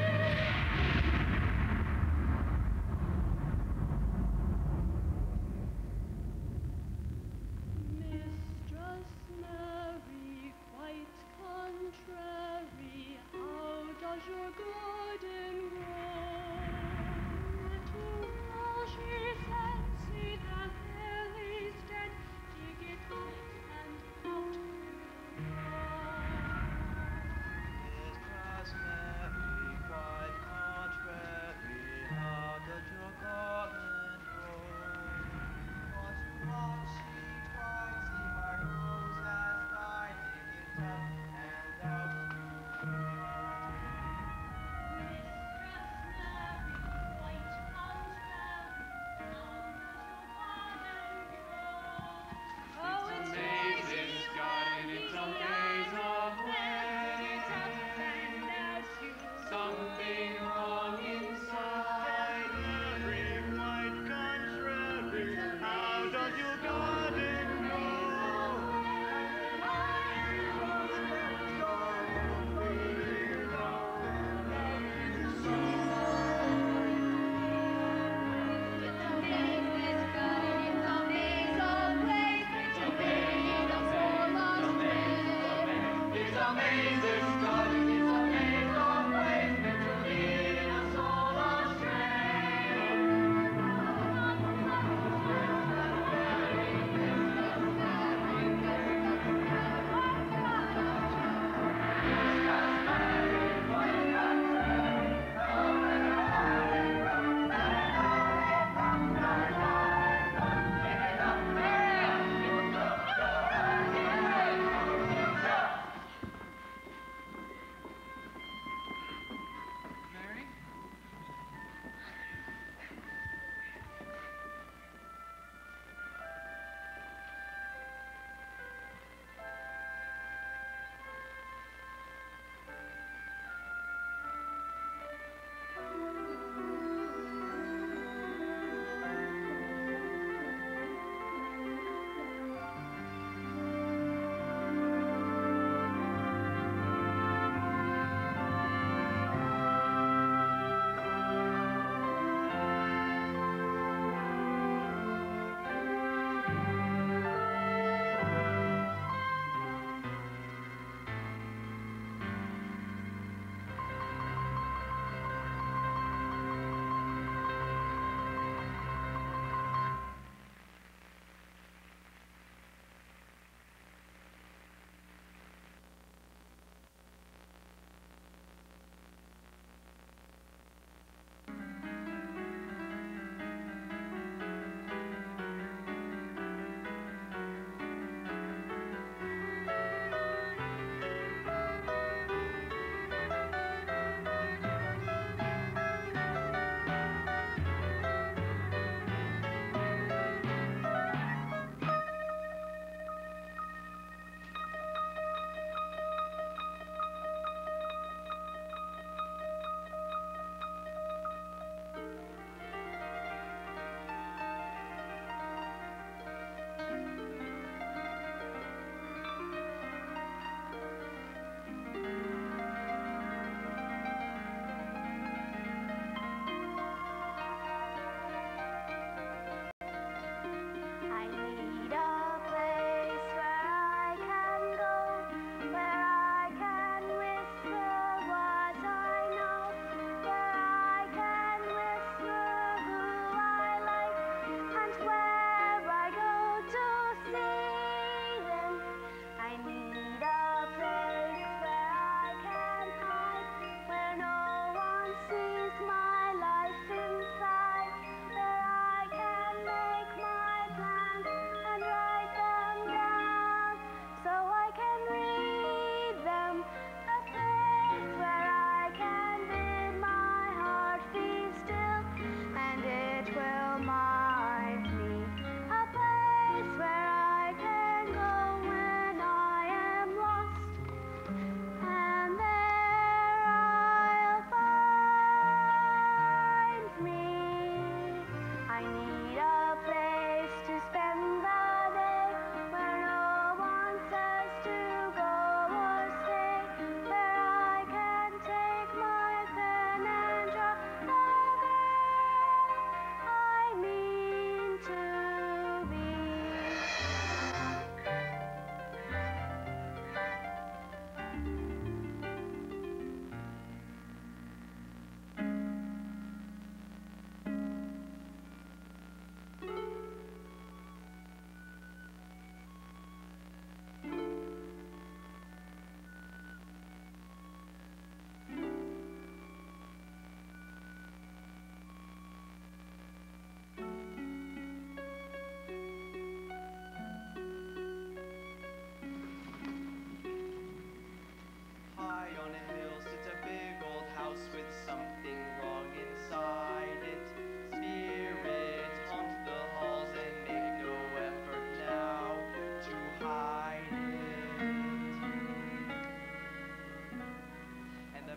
Mistress Mary, quite contrary, how does your garden grow? To all she said, see that Lily's dead, dig it out and out you Mistress Mary, quite contrary, how does your garden grow? Was what she tried, see my rose has died, dig it up and out you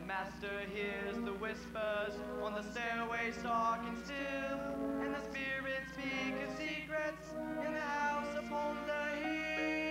master hears the whispers on the stairways dark and still, and the spirits speak of secrets in the house upon the hill.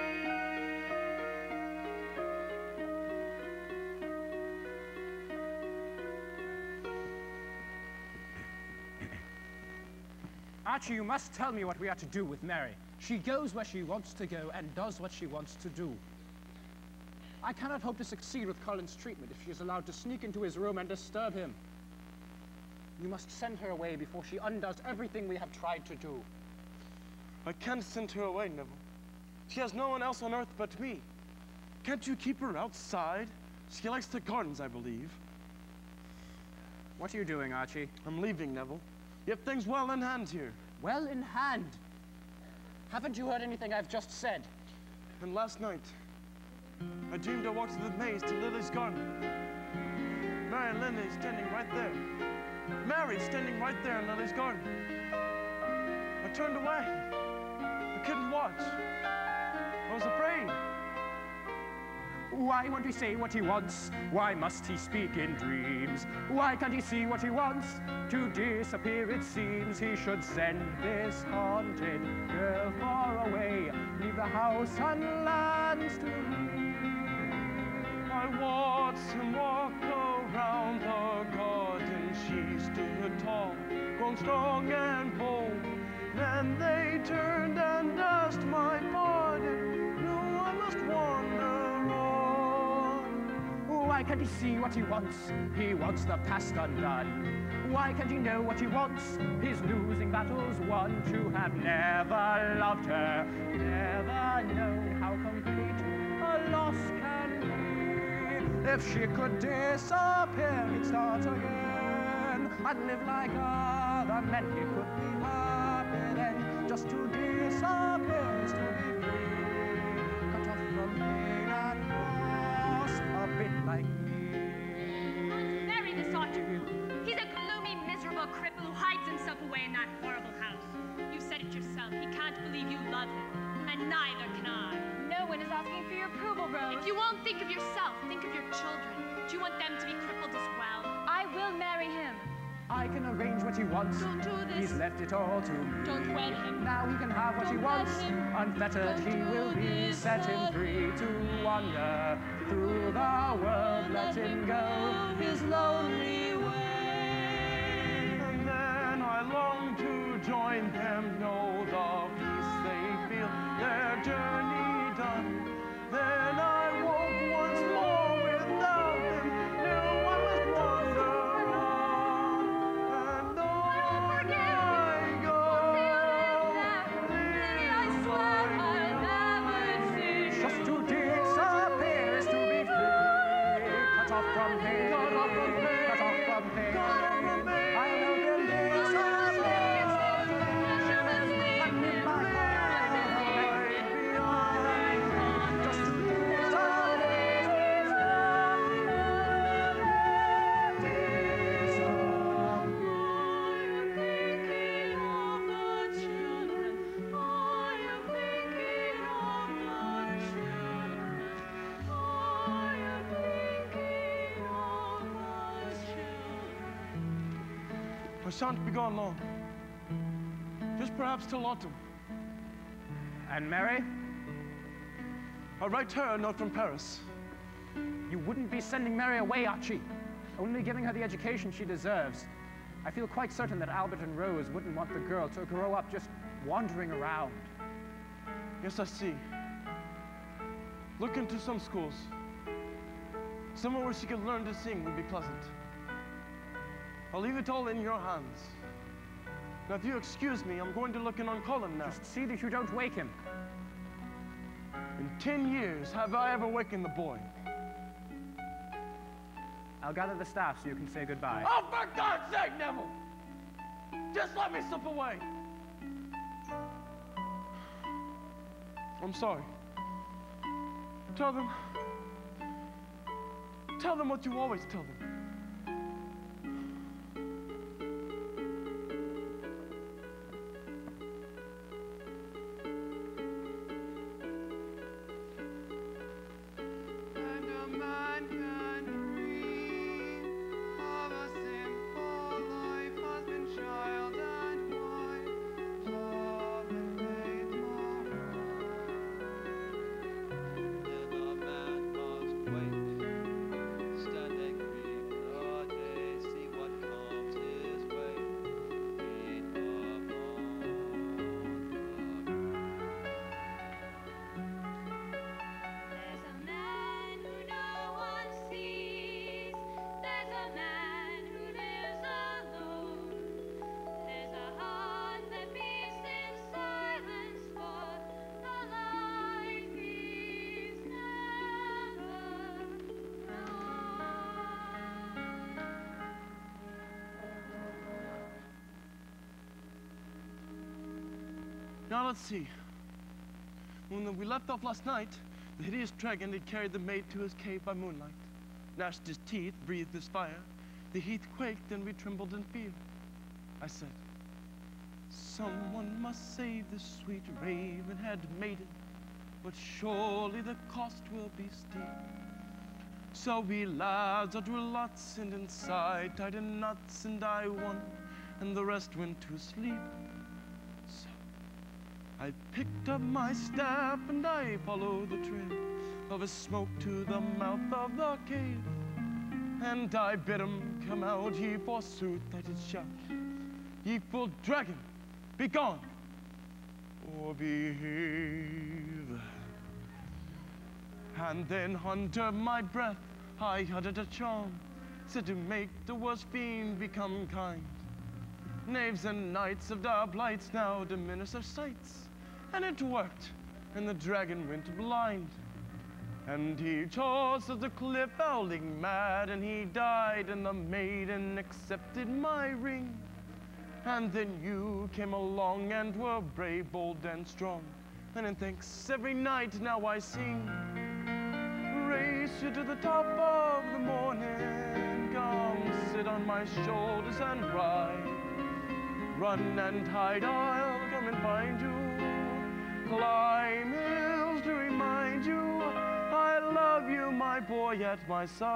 Archie, you must tell me what we are to do with Mary. She goes where she wants to go and does what she wants to do. I cannot hope to succeed with Colin's treatment if she is allowed to sneak into his room and disturb him. You must send her away before she undoes everything we have tried to do. I can't send her away, Neville. She has no one else on earth but me. Can't you keep her outside? She likes the gardens, I believe. What are you doing, Archie? I'm leaving, Neville. You have things well in hand here. Well in hand? Haven't you heard anything I've just said? And last night, I dreamed I walked through the maze to Lily's garden. Mary and Lily standing right there. Mary standing right there in Lily's garden. I turned away. I couldn't watch. I was afraid. Why won't he say what he wants? Why must he speak in dreams? Why can't he see what he wants? To disappear it seems he should send this haunted girl far away. Leave the house and lands to me. I watched him walk around the garden. She stood tall, grown strong and bold. Then they turned and asked my pardon. No, I must wander on. Why can't he see what he wants? He wants the past undone. Why can't he know what he wants? His losing battles won. To have never loved her, never known how complete a loss can be. If she could disappear, he'd start again and live like other men. He could be happy then. Just to disappear is to be free, cut off from pain and loss, a bit like me. Marry this Archie. He's a gloomy, miserable cripple who hides himself away in that horrible house. You said it yourself. He can't believe you love him, and neither can I. No one is asking for your approval, Rose. If you won't think of yourself, think of your children. Do you want them to be crippled as well? I will marry him. I can arrange what he wants. Don't do this. He's left it all to me. Don't wed him. Now he can have what he Don't wants. let him. Unfettered Don't he do will be. this. Set him free to wander through the world. Let him go his lonely way. And then I long to join them, know the peace they feel, their journey done. Then I walk once more without them. Now I must wander on, and on I go. Just to disappear is to be free. Cut off from pain. Cut off from pain. Cut off from pain. I will disappear. And live my life behind. Just to I shan't be gone long. Just perhaps till autumn. And Mary? I'll write her a note from Paris. You wouldn't be sending Mary away, Archie. Only giving her the education she deserves. I feel quite certain that Albert and Rose wouldn't want the girl to grow up just wandering around. Yes, I see. Look into some schools. Somewhere where she could learn to sing would be pleasant. I'll leave it all in your hands. Now, if you excuse me, I'm going to look in on Colin now. Just see that you don't wake him. In 10 years, have I ever wakened the boy? I'll gather the staff so you can say goodbye. Oh, for God's sake, Neville! Just let me slip away. I'm sorry. Tell them what you always tell them. And a man can dream Now let's see. When we left off last night, the hideous dragon had carried the maid to his cave by moonlight, gnashed his teeth, breathed his fire. The heath quaked and we trembled in fear. I said, someone must save this sweet raven-head maiden, but surely the cost will be steep. So we lads all drew lots, and inside tied in knots, and I won, and the rest went to sleep. So I picked up my staff, and I followed the trail of his smoke to the mouth of the cave. And I bid him come out, he forsooth I did shout, ye fool dragon, be gone, or behave. And then under my breath I uttered a charm, said to make the worst fiend become kind. Knaves and knights of dark lights now diminish their sights. And it worked, and the dragon went blind. And he tossed of the cliff howling mad, and he died, and the maiden accepted my ring. And then you came along and were brave, bold, and strong. And in thanks every night now I sing. Race you to the top of the morning, come sit on my shoulders and ride. Run and hide, I'll come and find you. Climb hills to remind you I love you, my boy, at my side.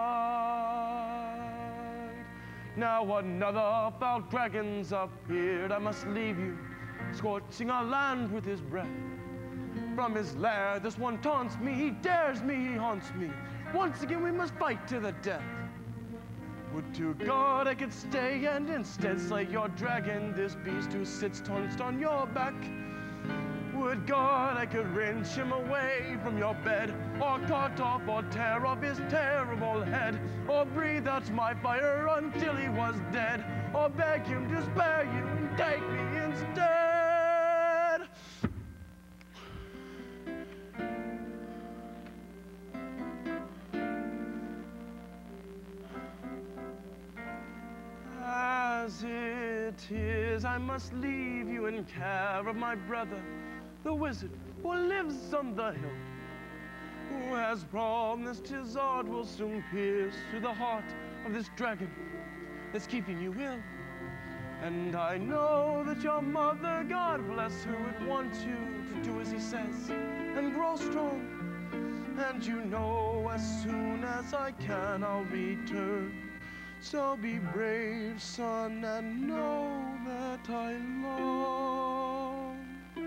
Now another foul dragon's appeared, I must leave you, scorching our land with his breath. From his lair this one taunts me, he dares me, he haunts me. Once again we must fight to the death. Would to God I could stay and instead slay your dragon, this beast who sits taunched on your back. Would God I could wrench him away from your bed, or cut off or tear off his terrible head, or breathe out my fire until he was dead, or beg him to spare you and take me instead. As it is, I must leave you in care of my brother, the wizard who lives on the hill, who has promised his art will soon pierce through the heart of this dragon that's keeping you ill. And I know that your mother, God bless her, would want you to do as he says and grow strong. And you know as soon as I can I'll return. So be brave, son, and know that I long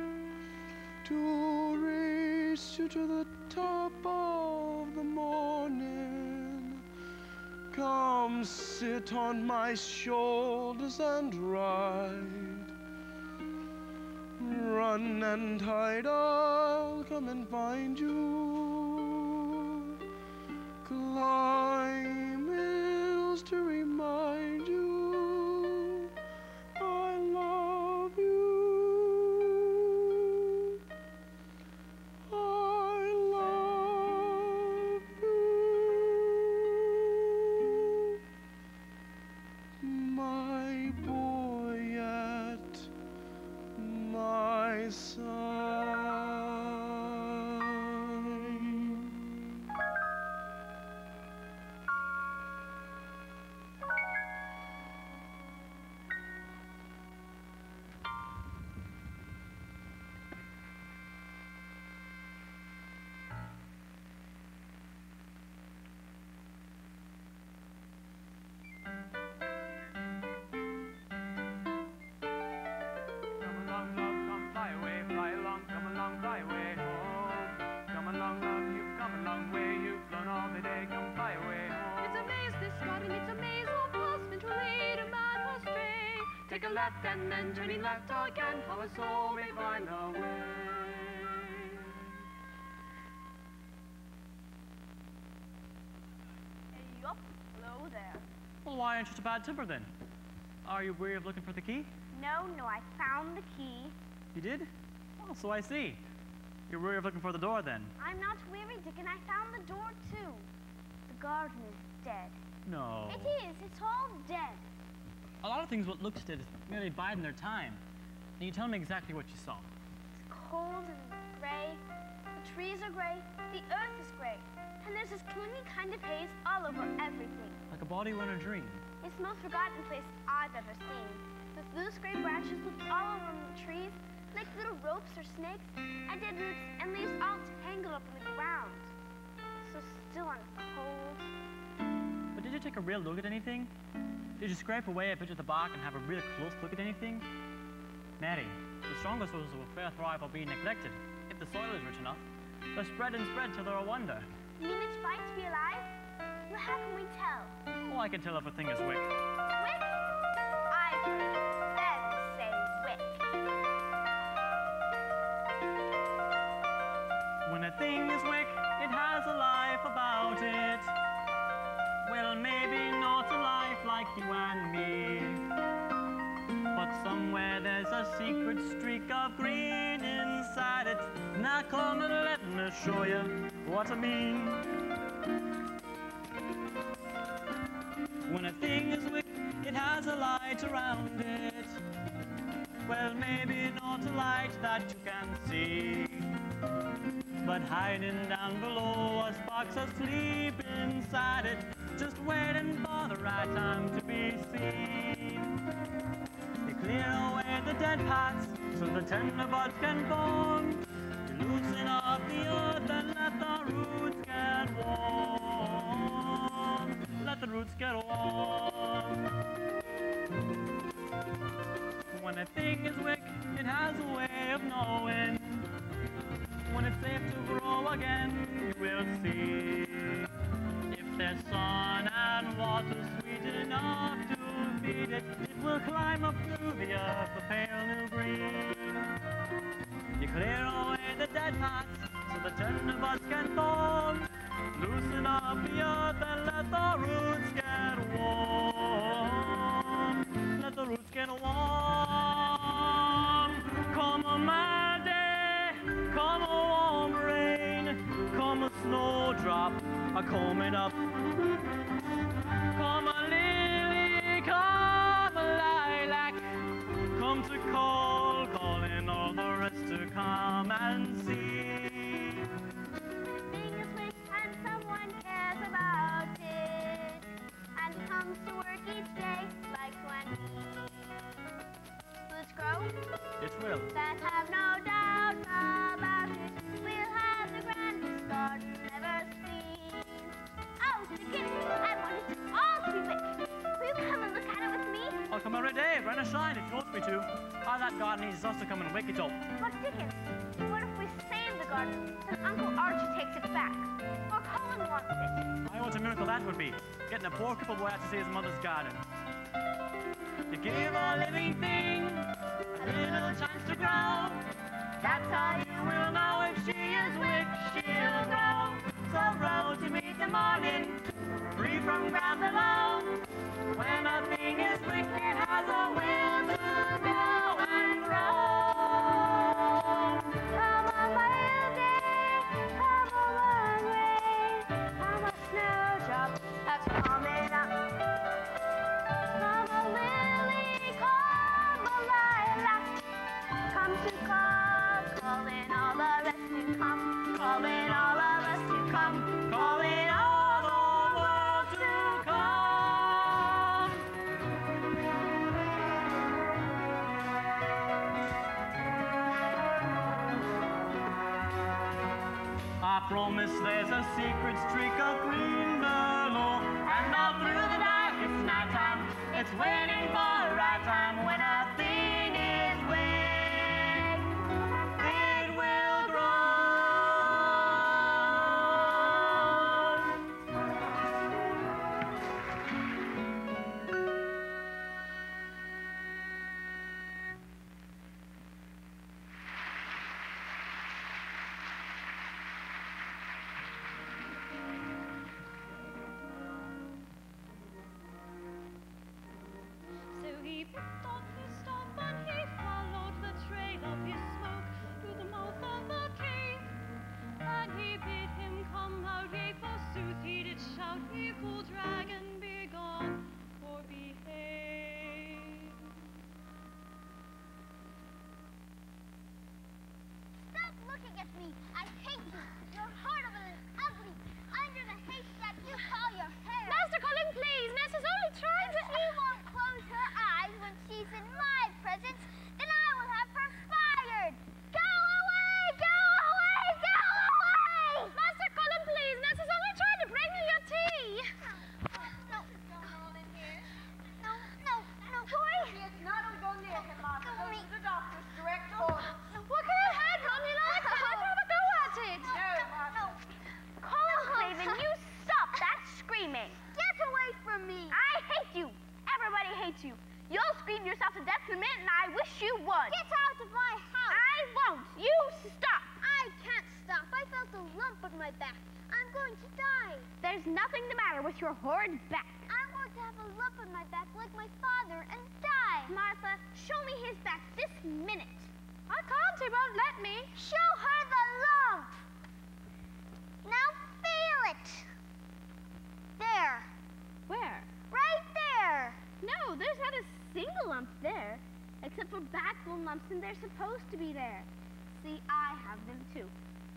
to race you to the top of the morning. Come sit on my shoulders and ride. Run and hide, I'll come and find you. Climb hills to remind you I love you. I love you, my boy at my side. Take a left and then turning left again, how a soul may find the way. Hey, yup. Hello there. Well, why aren't you such a bad temper then? Are you weary of looking for the key? No, I found the key. You did? Oh, so I see. You're weary of looking for the door then? I'm not weary, Dick, and I found the door too. The garden is dead. No. It is. It's all dead. A lot of things what looks dead merely bide in their time. Can you tell me exactly what you saw? cold and gray. The trees are gray. The earth is gray. And there's this clingy kind of haze all over everything. Like a body in a dream. It's the most forgotten place I've ever seen. With loose gray branches looped all over the trees, like little ropes or snakes, and dead roots and leaves all tangled up in the ground. So still and cold. But did you take a real look at anything? Did you scrape away a bit of the bark and have a real close look at anything? Mary, the strongest roses will fair thrive or be neglected, if the soil is rich enough. They're spread and spread till they're a wonder. You mean it's fine to be alive? Well, how can we tell? Oh, I can tell if a thing is wick. Wick? I've heard them say wick. When a thing is wick, it has a life about it. Well, maybe not a life like you and me. But somewhere there's a secret streak of green inside it. Now come and let me show you what I mean. When a thing is wick, it has a light around it. Well, maybe not a light that you can see, but hiding down below a spark's asleep inside it, just waiting for the right time to be seen. You clear away the dead parts so the tender buds can form. You loosen up the earth and let the roots get warm. Let the roots get warm. When a thing is wick, it has a way of knowing when it's safe to grow again. You will see if there's sun and water sweet enough to feed it. It will climb up through the earth a pale new green. You clear away the dead parts so the tender buds can form. Loosen up the earth and let the roots get warm. Let the roots get warm. Come a mad day, come a warm rain, come a snowdrop a coming up. Come a lily, come a lilac, come to call, calling all the rest to come and see. About it and comes to work each day like when will it grow? It will. That have no doubt about it. We'll have the grandest garden ever seen. Oh, Dickens, I want it all to be wick. Will you come and look at it with me? I'll come every day, run a shine if you want me to. How that garden needs us to come and wick it up. But Dickens, what if we save the garden and Uncle Archie takes it back? Or Colin wants it? I what a miracle that would be, getting a poor crippled boy out to see his mother's garden. To give a living thing a little chance to grow, that's how you will know if she is wick, she'll grow. So row to meet the morning, free from ground below. When a thing is wick, it has a will to grow and grow. Come on, my little day, come a long way, come a snowdrop that's coming up. Come a lily, come a lilac, come to call, calling all the rest to come, calling all the rest to come, calling all the world to come. I promise there's a secret streak of green below, and all through the darkest night time, it's waiting for the right time. When a thing is wick, it will grow. hate you. You'll scream yourself to death in a minute, and I wish you would. Get out of my house. I won't. You stop. I can't stop. I felt a lump on my back. I'm going to die. There's nothing the matter with your horrid back. I'm going to have a lump on my back like my father and die. Martha, show me his back this minute. I can't. He won't let me. Show her the lump. Now feel it. There. Where? Right there. No, there's not a single lump there, except for backbone lumps, and they're supposed to be there. See, I have them too.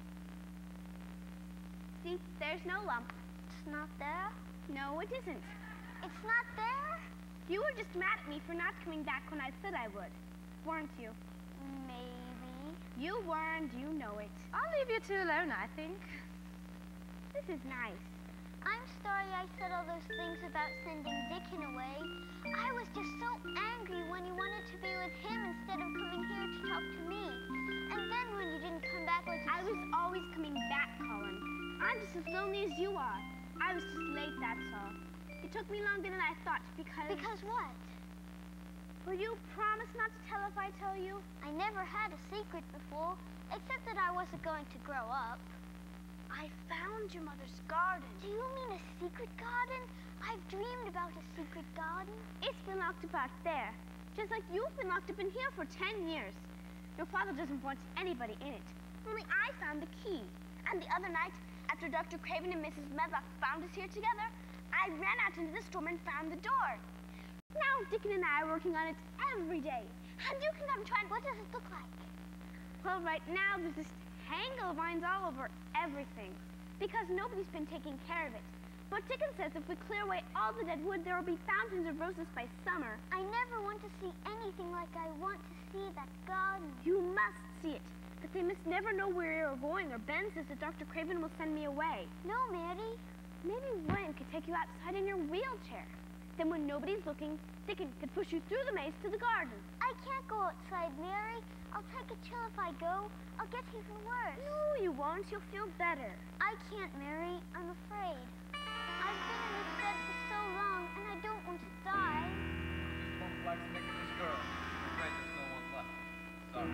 See, there's no lump. It's not there? No, it isn't. It's not there? You were just mad at me for not coming back when I said I would, weren't you? Maybe. You weren't, you know it. I'll leave you two alone, I think. This is nice. I'm sorry I said all those things about sending Dickon away. I was just so angry when you wanted to be with him instead of coming here to talk to me. And then when you didn't come back like I was always coming back, Colin. I'm just as lonely as you are. I was just late, that's all. It took me longer than I thought because... Because what? Will you promise not to tell if I tell you? I never had a secret before, except that I wasn't going to grow up. I found your mother's garden. Do you mean a secret garden? I've dreamed about a secret garden. It's been locked up out there, just like you've been locked up in here for 10 years. Your father doesn't want anybody in it. Only I found the key. And the other night, after Dr. Craven and Mrs. Medlock found us here together, I ran out into the storm and found the door. Now Dickon and I are working on it every day. And you can come try it. What does it look like? Well, right now there's this tangle of vines all over everything because nobody's been taking care of it. But Dickon says if we clear away all the dead wood, there will be fountains of roses by summer. I never want to see anything like I want to see that garden. You must see it, but they must never know where you're going, or Ben says that Dr. Craven will send me away. No, Mary. Maybe William could take you outside in your wheelchair. Then when nobody's looking, Dickon could push you through the maze to the garden. I can't go outside, Mary. I'll take a chill if I go. I'll get even worse. No, you won't. You'll feel better. I can't, Mary. I'm afraid. I've been in this bed for so long, and I don't want to die. Mom likes making this girl. I'm afraid there's no one left. Sorry.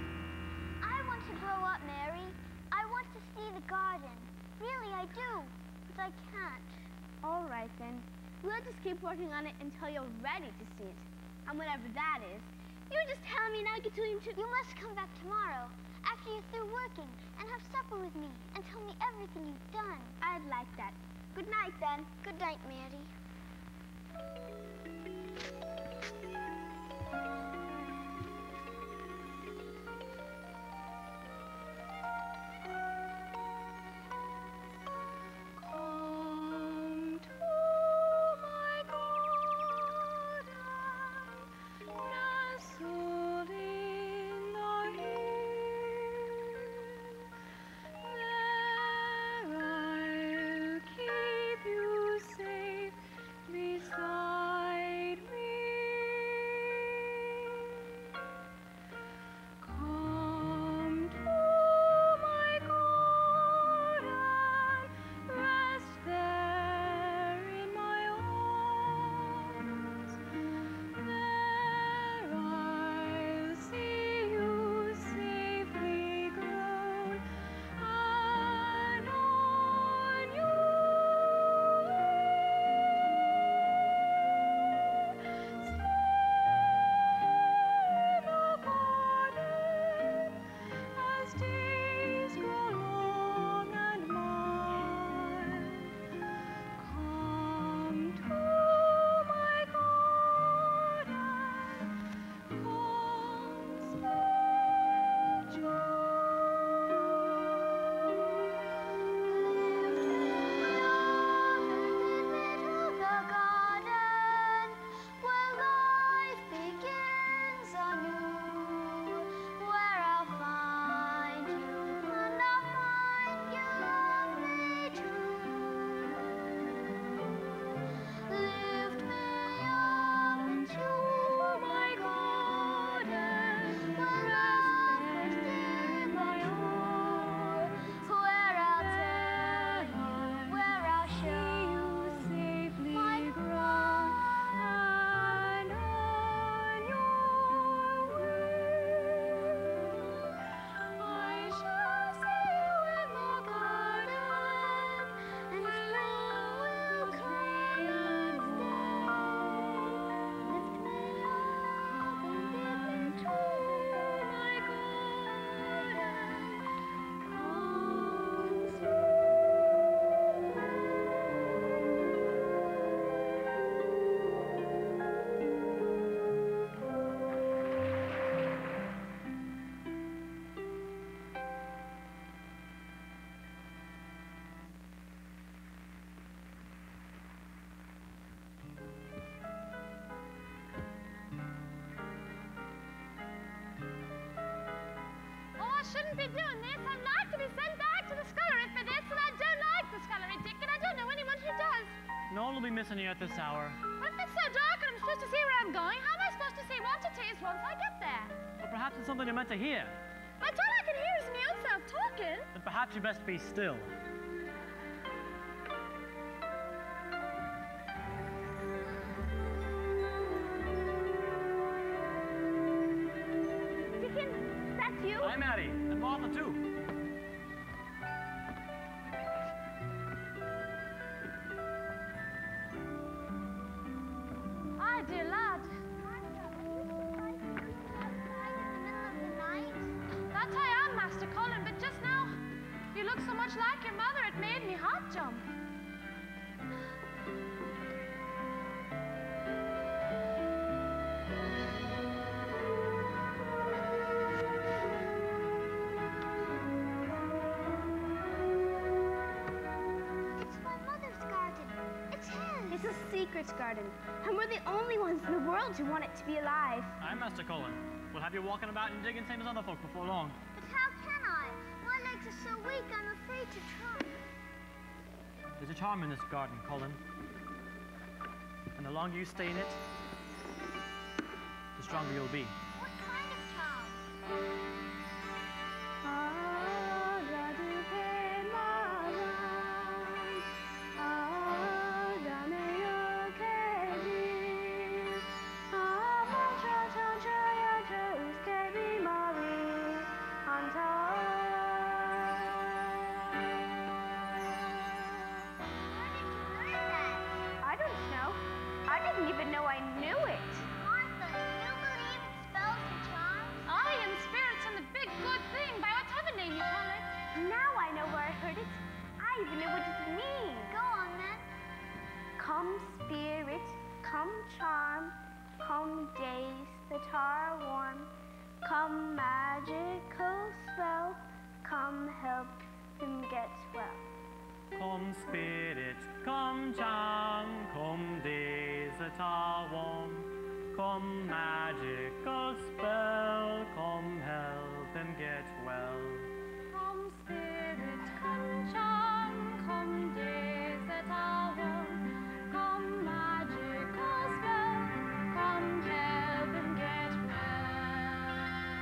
I want to grow up, Mary. I want to see the garden. Really, I do. But I can't. All right, then. We'll just keep working on it until you're ready to see it. And whatever that is, you just tell me and I'll get to him too. You must come back tomorrow, after you're through working, and have supper with me, and tell me everything you've done. I'd like that. Good night, then. Good night, Mary. Come to my garden, nestled in the hill. There I'll keep you safe shouldn't be doing this. I'm like to be sent back to the scullery for this, and I don't like the scullery, Dick, and I don't know anyone who does. No one will be missing you at this hour. But if it's so dark and I'm supposed to see where I'm going, how am I supposed to see what it is once I get there? But perhaps it's something you're meant to hear. But all I can hear is my own self talking. Then perhaps you best be still. Dickon, that's you? I'm Addie, and Martha too. Aye, dear lad. That I am, Master Colin, but just now you look so much like your mother it made me heart jump. It's my mother's garden. It's his. It's a secret garden, and we're the only ones in the world who want it to be alive. I'm Master Colin. We'll have you walking about and digging same as other folk before long. But how can I? My legs are so weak, I'm afraid to try. There's a charm in this garden, Colin. And the longer you stay in it, the stronger you'll be. What kind of charm? I don't know. I didn't even know I knew it. Martha, you believe it spells the charms? Aye, and spirits and the big good thing, by whatever name you call it. Now I know where I heard it. I even know what it means. Go on then. Come spirit, come charm, come days that are warm, come magical spell, come help him get well. Come spirit, come charm, come days that are warm, come magical spell, come help him get well. Come spirit, come charm, come days that are warm, come magical spell, come help him get well.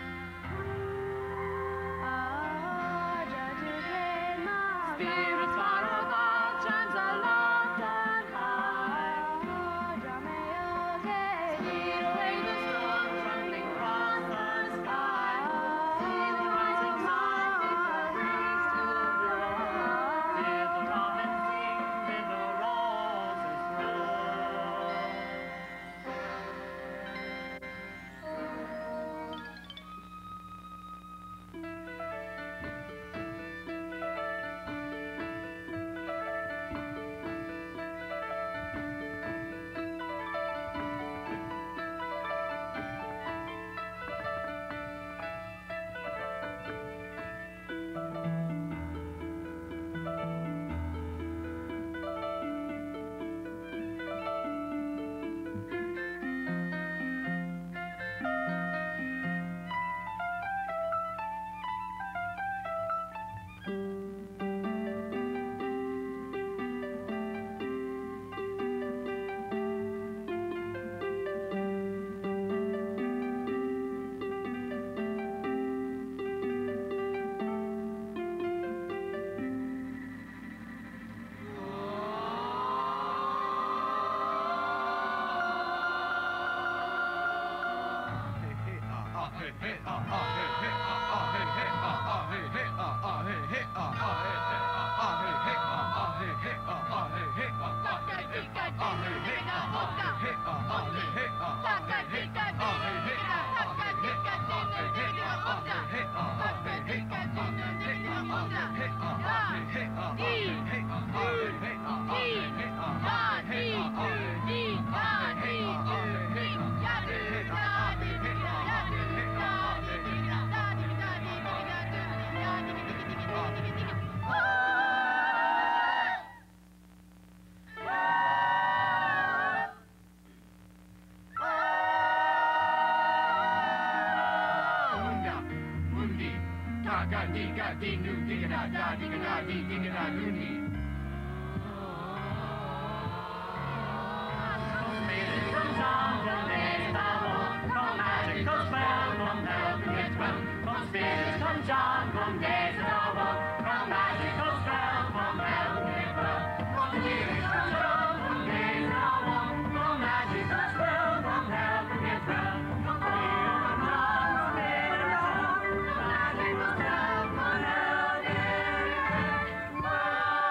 Ah, spirits far above, chimes aloft and high. Steal away the storm, trembling across the sky. See the rising sun, bid the breeze to blow. Bid the robin sing, bid the roses grow. Dee-ga-dee-ga-dee-noo, dee-ga-da-da, dee-ga-da-dee, Come magical spell, come helping it well. Come spirits, come charm, come days of our world. Come magical spell, come helping it well. Come spirits, come charm, come days of our world. Come magical spell, come helping it well. Come spirits, come charm, come days of our world. Come magical spell, come helping it well.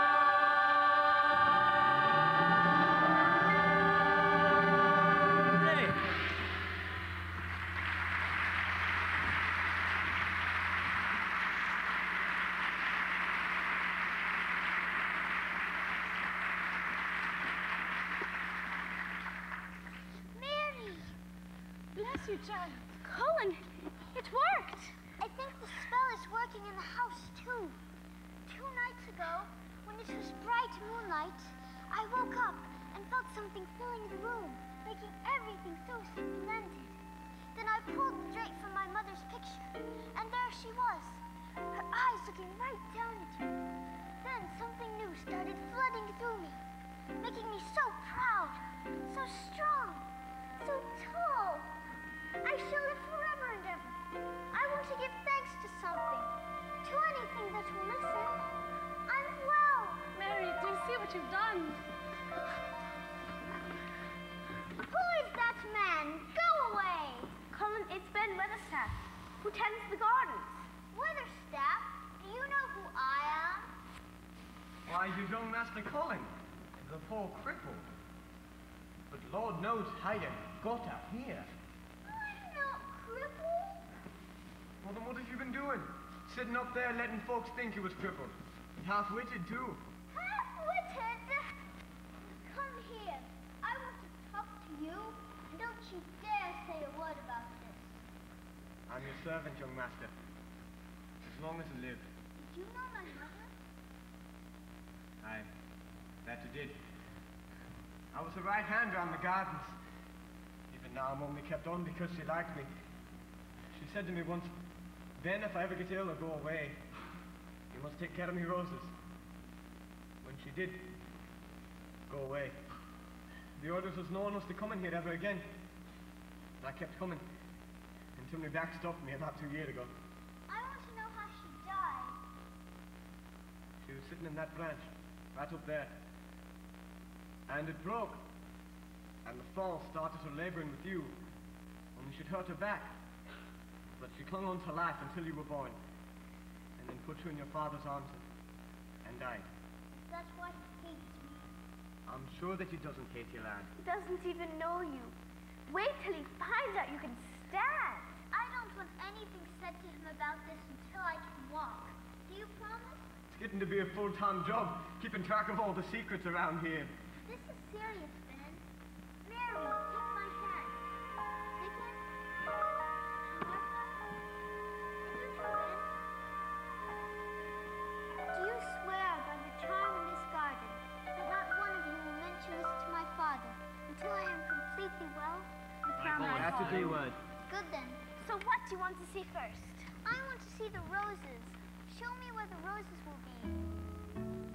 Mary! Bless you, child. Cullen, it worked. I think the spell is working in the house, too. 2 nights ago, when it was bright moonlight, I woke up and felt something filling the room, making everything so splendid. Then I pulled the drape from my mother's picture, and there she was, her eyes looking right down at you. Then something new started flooding through me, making me so proud, so strong, so tall. I shall live forever and ever. I want to give thanks to something, to anything that will listen. I'm well. Mary, do you see what you've done? Who is that man? Go away. Cullen, it's Ben Weatherstaff, who tends the gardens. Weatherstaff, do you know who I am? Why, you young Master Colin, the poor cripple. But Lord knows how you got up here. I'm not crippled. Well, then what have you been doing? Sitting up there letting folks think you was crippled. And half-witted, too. Half-witted? Come here. I want to talk to you. And don't you dare say a word about this. I'm your servant, young master. As long as I live. Did you know my mother? Aye, that you did. I was the right hander on the gardens. Even now I'm only kept on because she liked me. She said to me once, "Ben, if I ever get ill or go away, you must take care of me roses." When she did go away, the orders was no one was to come in here ever again. And I kept coming until my back stopped me about 2 years ago. I want to know how she died. She was sitting in that branch, right up there. And it broke. And the fall started her laboring with you. Only she'd hurt her back. But she clung on to life until you were born. And then put you in your father's arms and died. That's why he hates me. I'm sure that he doesn't hate you, lad. He doesn't even know you. Wait till he finds out you can stand. I don't want anything said to him about this until I can walk. Do you promise? It's getting to be a full-time job, keeping track of all the secrets around here. This is serious, Ben. Mary, take my hand. Take it. Martha? Is it Ben? Do you swear by the charm in this garden that not one of you will mention this to my father until I am completely well? That's a big word. Good then. So what do you want to see first? I want to see the roses. Show me where the roses will be.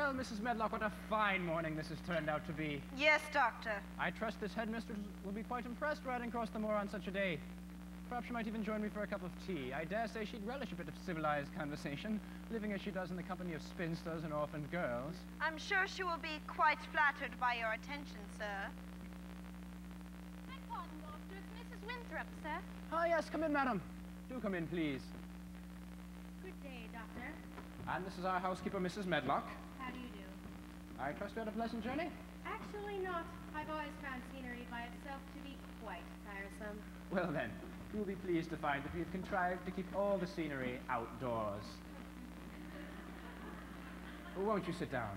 Well, Mrs. Medlock, what a fine morning this has turned out to be. Yes, Doctor. I trust this headmistress will be quite impressed riding across the moor on such a day. Perhaps she might even join me for a cup of tea. I dare say she'd relish a bit of civilized conversation, living as she does in the company of spinsters and orphaned girls. I'm sure she will be quite flattered by your attention, sir. Beg pardon, Doctor. It's Mrs. Winthrop, sir. Ah, yes, come in, madam. Do come in, please. Good day, Doctor. And this is our housekeeper, Mrs. Medlock. How do you do? I trust you had a pleasant journey? Actually not. I've always found scenery by itself to be quite tiresome. Well then, you will be pleased to find that we have contrived to keep all the scenery outdoors. Won't you sit down?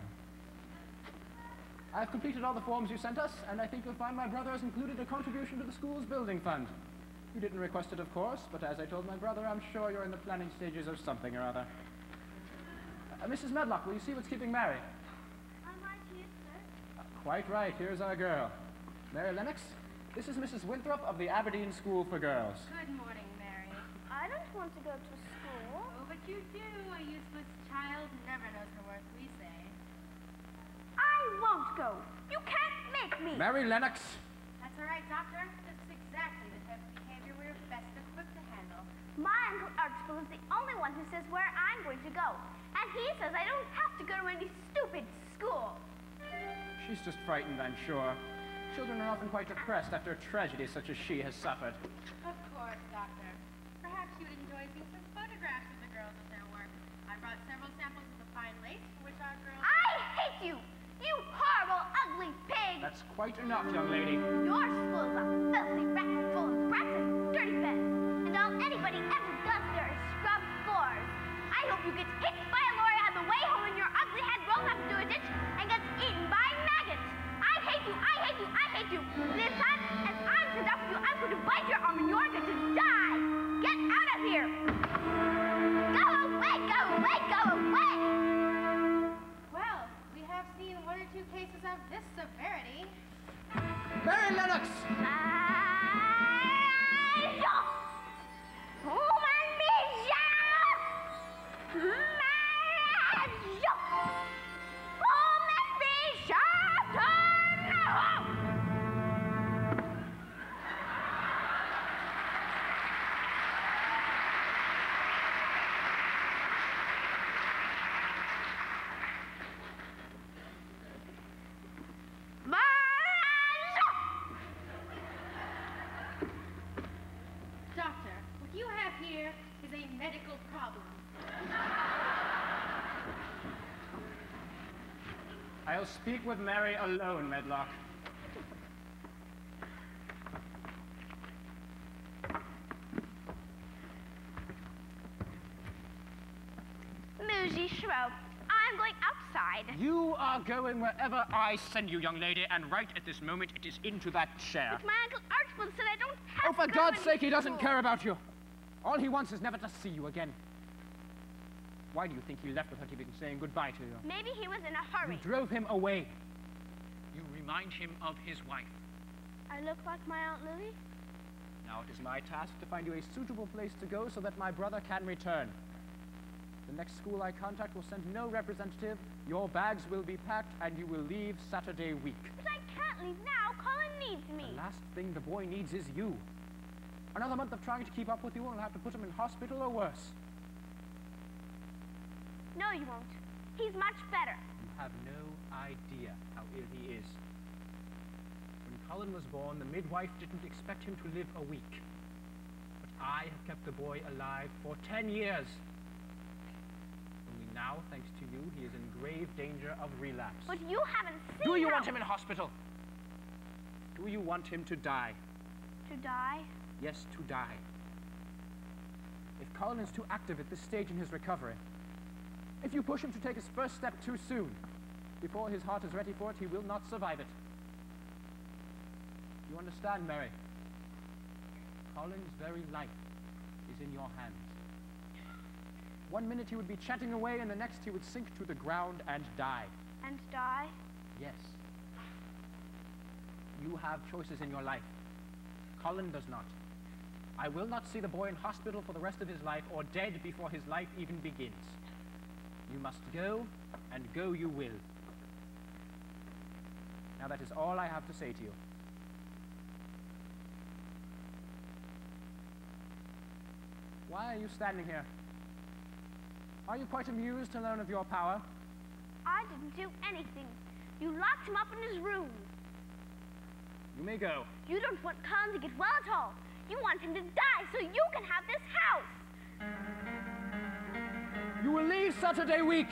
I've completed all the forms you sent us, and I think you'll find my brother has included a contribution to the school's building fund. You didn't request it, of course, but as I told my brother, I'm sure you're in the planning stages of something or other. Mrs. Medlock, will you see what's keeping Mary? I'm right here, sir. Quite right. Here's our girl. Mary Lennox, this is Mrs. Winthrop of the Aberdeen School for Girls. Good morning, Mary. I don't want to go to school. Oh, but you do. A useless child never knows her worth, we say. I won't go. You can't make me. Mary Lennox. That's all right, Doctor. This is exactly the type of behavior we're best equipped to handle. My Uncle Archibald is the only one who says where I'm going to go. And he says I don't have to go to any stupid school. She's just frightened, I'm sure. Children are often quite depressed after a tragedy such as she has suffered. Of course, Doctor. Perhaps you would enjoy seeing some photographs of the girls at their work. I brought several samples of the fine lace for which our girls... I hate you! You horrible, ugly pig! That's quite enough, young lady. Your school's a filthy racket full of brats and dirty beds. And all anybody ever does there is scrub floors. I hope you get hit by a lorry on the way home and your ugly head rolls up into a ditch and gets eaten by maggots. I hate you, I hate you, I hate you. This time, as I'm fed up with you, I'm going to bite your arm and you're going to die. Get out of here. Go away, go away, go away. Well, we have seen one or two cases of this severity. Mary Lennox! Doctor, what you have here is a medical problem. I'll speak with Mary alone, Medlock. Muji Shro, I'm going outside. You are going wherever I send you, young lady, and right at this moment it is into that chair. But my Uncle Archibald said I don't have Oh, for to go God's to sake, he doesn't school. care about you. All he wants is never to see you again. Why do you think he left without even saying goodbye to you? Maybe he was in a hurry. You drove him away. You remind him of his wife. I look like my Aunt Lily? Now it is my task to find you a suitable place to go so that my brother can return. The next school I contact will send no representative. Your bags will be packed and you will leave Saturday week. But I can't leave now. Colin needs me. The last thing the boy needs is you. Another month of trying to keep up with you and we'll have to put him in hospital or worse. No, you won't. He's much better. You have no idea how ill he is. When Colin was born, the midwife didn't expect him to live a week. But I have kept the boy alive for 10 years. Only now, thanks to you, he is in grave danger of relapse. But you haven't seen Do you how... want him in hospital? Do you want him to die? To die? Yes, to die. If Colin is too active at this stage in his recovery, if you push him to take his first step too soon, before his heart is ready for it, he will not survive it. You understand, Mary? Colin's very life is in your hands. 1 minute he would be chatting away, and the next he would sink to the ground and die. And die? Yes. You have choices in your life. Colin does not. I will not see the boy in hospital for the rest of his life or dead before his life even begins. You must go, and go you will. Now that is all I have to say to you. Why are you standing here? Are you quite amused to learn of your power? I didn't do anything. You locked him up in his room. You may go. You don't want Colin to get well at all. You want him to die so you can have this house. You will leave Saturday week.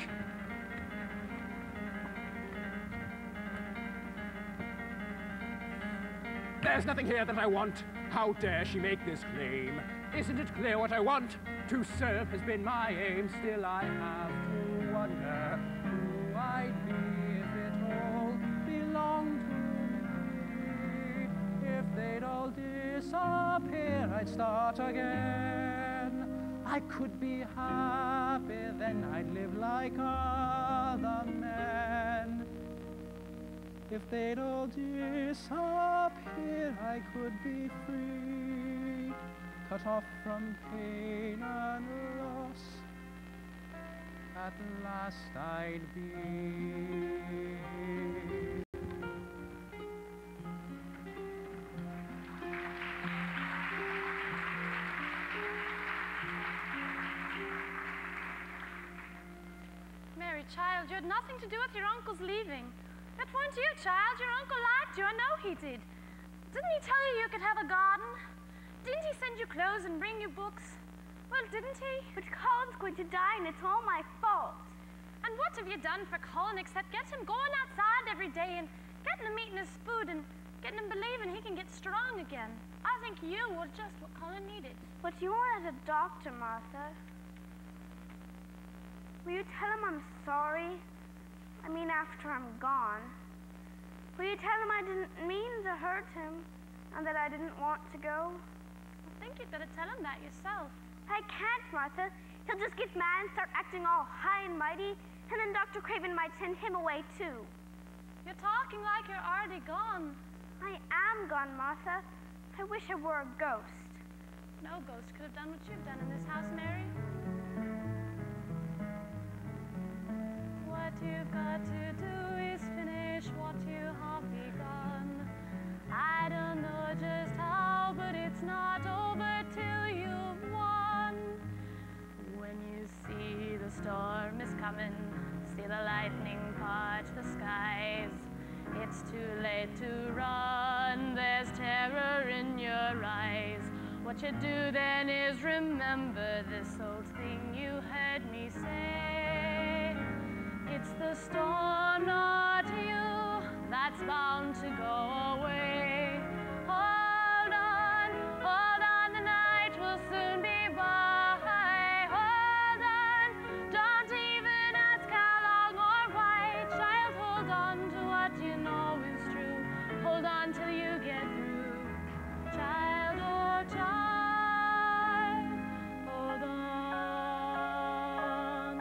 There's nothing here that I want. How dare she make this claim? Isn't it clear what I want? To serve has been my aim. Still I have to wonder who I'd be if it all belonged to me. If they'd all disappear, I'd start again. I could be happy, then I'd live like other men. If they'd all disappear, I could be free, cut off from pain and loss. At last I'd be. Mary, child, you had nothing to do with your uncle's leaving. That weren't you, child. Your uncle liked you. I know he did. Didn't he tell you you could have a garden? Didn't he send you clothes and bring you books? Well, didn't he? But Colin's going to die, and it's all my fault. And what have you done for Colin except get him going outside every day and getting him eating his food and getting him believing he can get strong again? I think you were just what Colin needed. But you weren't a doctor, Martha. Will you tell him I'm sorry? I mean, after I'm gone. Will you tell him I didn't mean to hurt him and that I didn't want to go? I think you'd better tell him that yourself. I can't, Martha. He'll just get mad and start acting all high and mighty, and then Dr. Craven might send him away, too. You're talking like you're already gone. I am gone, Martha. I wish I were a ghost. No ghost could have done what you've done in this house, Mary. What you've got to do is finish what you have begun. I don't know just how, but it's not over till you've won. When you see the storm is coming, see the lightning part the skies, it's too late to run, there's terror in your eyes. What you do then is remember this old thing you heard me say. It's the storm, not you, that's bound to go away. Hold on, the night will soon be by. Hold on, don't even ask how long or why. Child, hold on to what you know is true. Hold on till you get through. Child, oh child, hold on.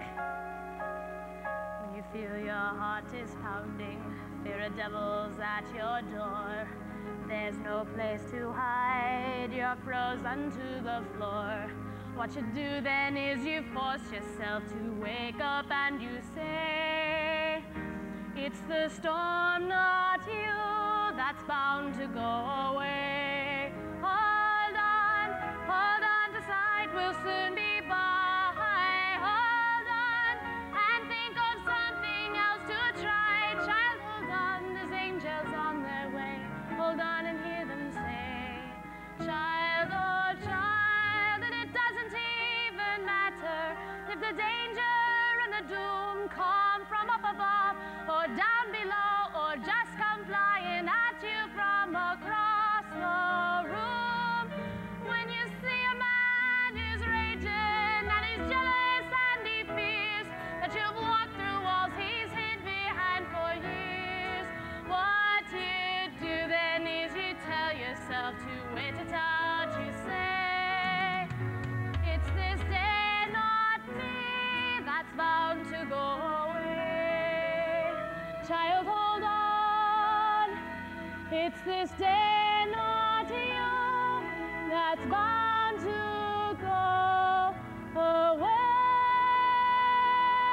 When you feel your heart is pounding, fear of devils at your door, there's no place to hide, you're frozen to the floor. What you do then is you force yourself to wake up and you say, it's the storm, not you, that's bound to go away. Hold on to sight, we'll soon be by. Hold on, and think of something else to try. Child, hold on, there's angels on their way. Hold on and hear them say, child, oh child, and it doesn't even matter if the danger and the doom come from up above or down below or just come flying at you from across the room. When you see a man who's raging and he's jealous and he fears that you've walked through walls he's hid behind for years, what you do then is you tell yourself to wait it out. You say, it's this day, not me, that's bound to go away. Child, hold on, it's this day, not you, that's bound to go away.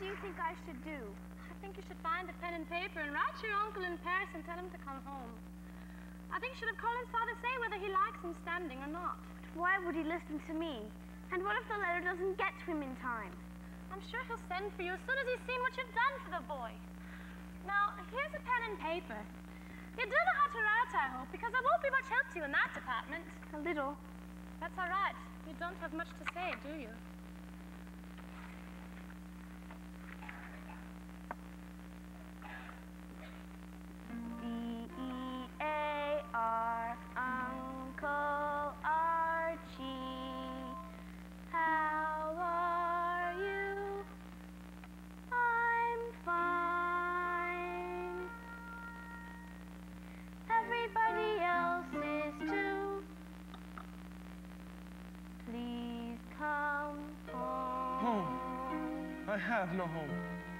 do you think I should do? I think you should find a pen and paper and write to your uncle in Paris and tell him to come home. I think you should have Colin's father say whether he likes him standing or not. But why would he listen to me? And what if the letter doesn't get to him in time? I'm sure he'll send for you as soon as he's seen what you've done for the boy. Now, here's a pen and paper. You do know how to write, I hope, because there won't be much help to you in that department. A little. That's all right. You don't have much to say, do you? B-E-A-R, Uncle Archie. How are you? I'm fine. Everybody else is too. Please come home. Home. I have no home.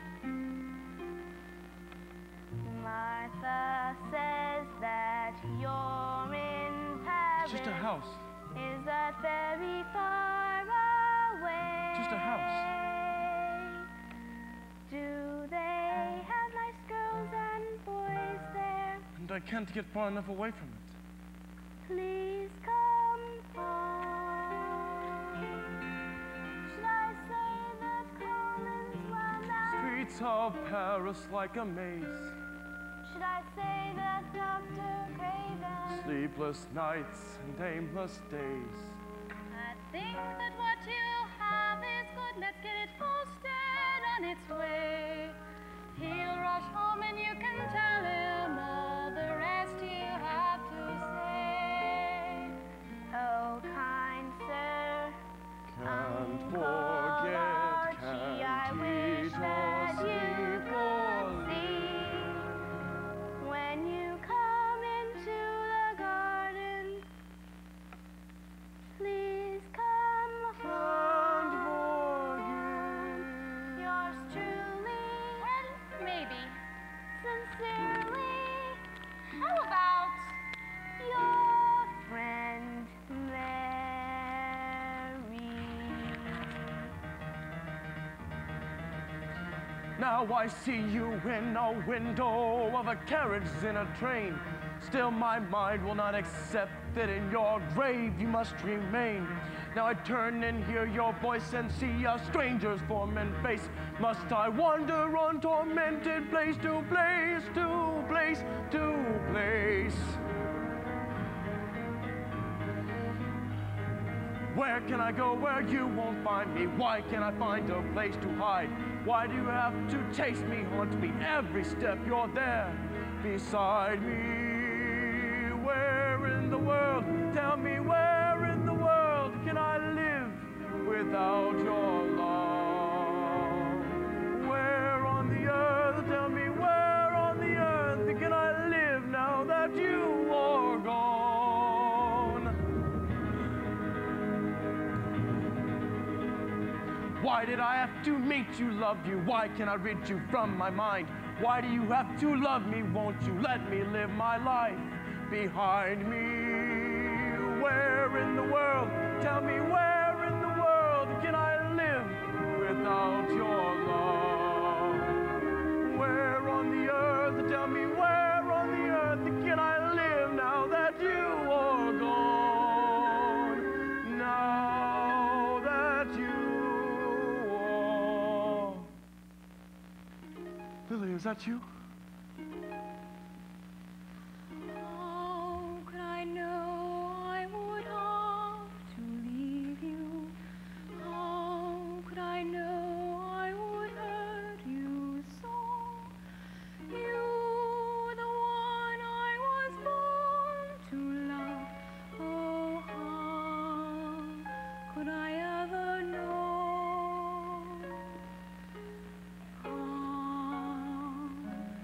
Martha says that you're in Paris. It's just a house. Is that very far away? Just a house. Do they have nice girls and boys there? And I can't get far enough away from it. Please come home. Should I say that Colin's well now? Streets of Paris like a maze. Should I say that Dr. Craven? Sleepless nights and aimless days. I think that what you have is good. Let's get it posted on its way. He'll rush home and you can tell him all the rest you have to say. Oh, kind sir. Can't Uncle forget, Archie, I can't wish eat that or you sleep or could see. When you come into the garden, please come home. Yours truly, Well, maybe. sincerely, How about your friend Mary. Now I see you in a window of a carriage in a train. Still my mind will not accept that in your grave you must remain. Now I turn and hear your voice and see a stranger's form and face. Must I wander on tormented place to place, to place, to place? Where can I go where you won't find me? Why can't I find a place to hide? Why do you have to chase me, haunt me every step you're there beside me? Where in the world, tell me where in the world can I live without your love? Where on the earth, tell me where on the earth can I live now that you are gone? Why did I have to make you love you? Why can't I rid you from my mind? Why do you have to love me? Won't you let me live my life behind me? Where in the world, tell me where in the world can I live without your love? Where on the earth, tell me where on the earth can I live now that you are gone? Now that you are. Lily, is that you? How could I know I would have to leave you? How could I know I would hurt you so? You, the one I was born to love. Oh, how could I ever know? How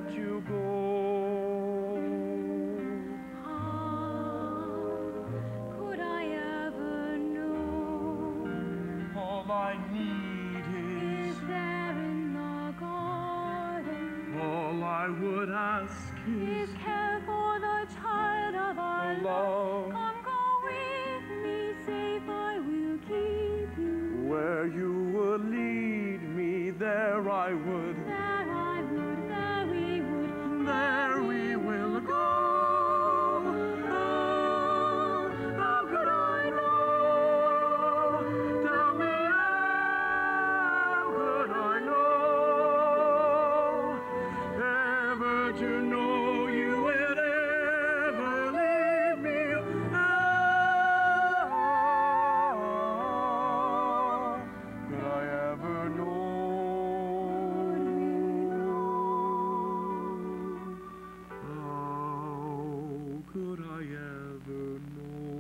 let you go. Could I ever know? All I need Is there in the garden? all I would ask Is care for the child of our love. Come go with me, safe I will keep you. Where you would lead me, there I would. There I would, there we would, There we will go. Oh, how could I know? Tell me how could I know? Ever to know you would ever leave me? Oh, could I ever know? How could I ever know?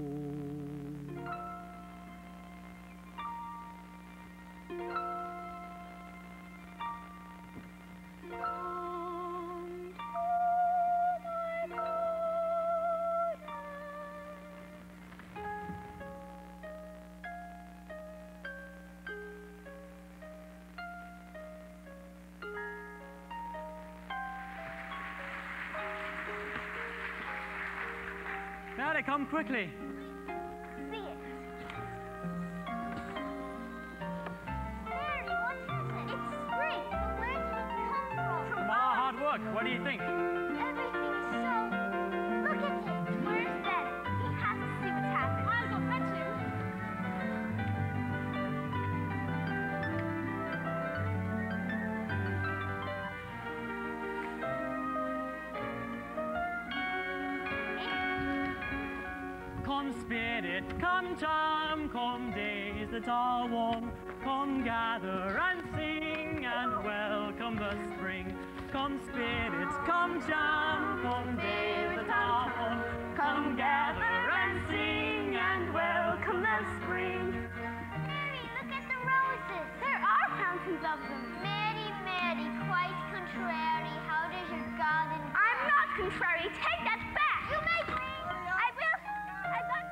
Daddy, come quickly. See it. Mary, what is it? It's spring. But where did it come from? From our hard work. What do you think? Everything is so... Look at it. Where's Daddy? He has to see what's happening. I'll go fetch him. Come spirit, come charm, come days that are warm. Come gather and sing and welcome the spring. Come spirit, come charm, come days that are warm. Come gather and sing and welcome the spring. Mary, look at the roses. There are fountains of them. Mary, Mary, quite contrary. How does your garden... I'm not contrary. Take that back. You make me. I will. I got...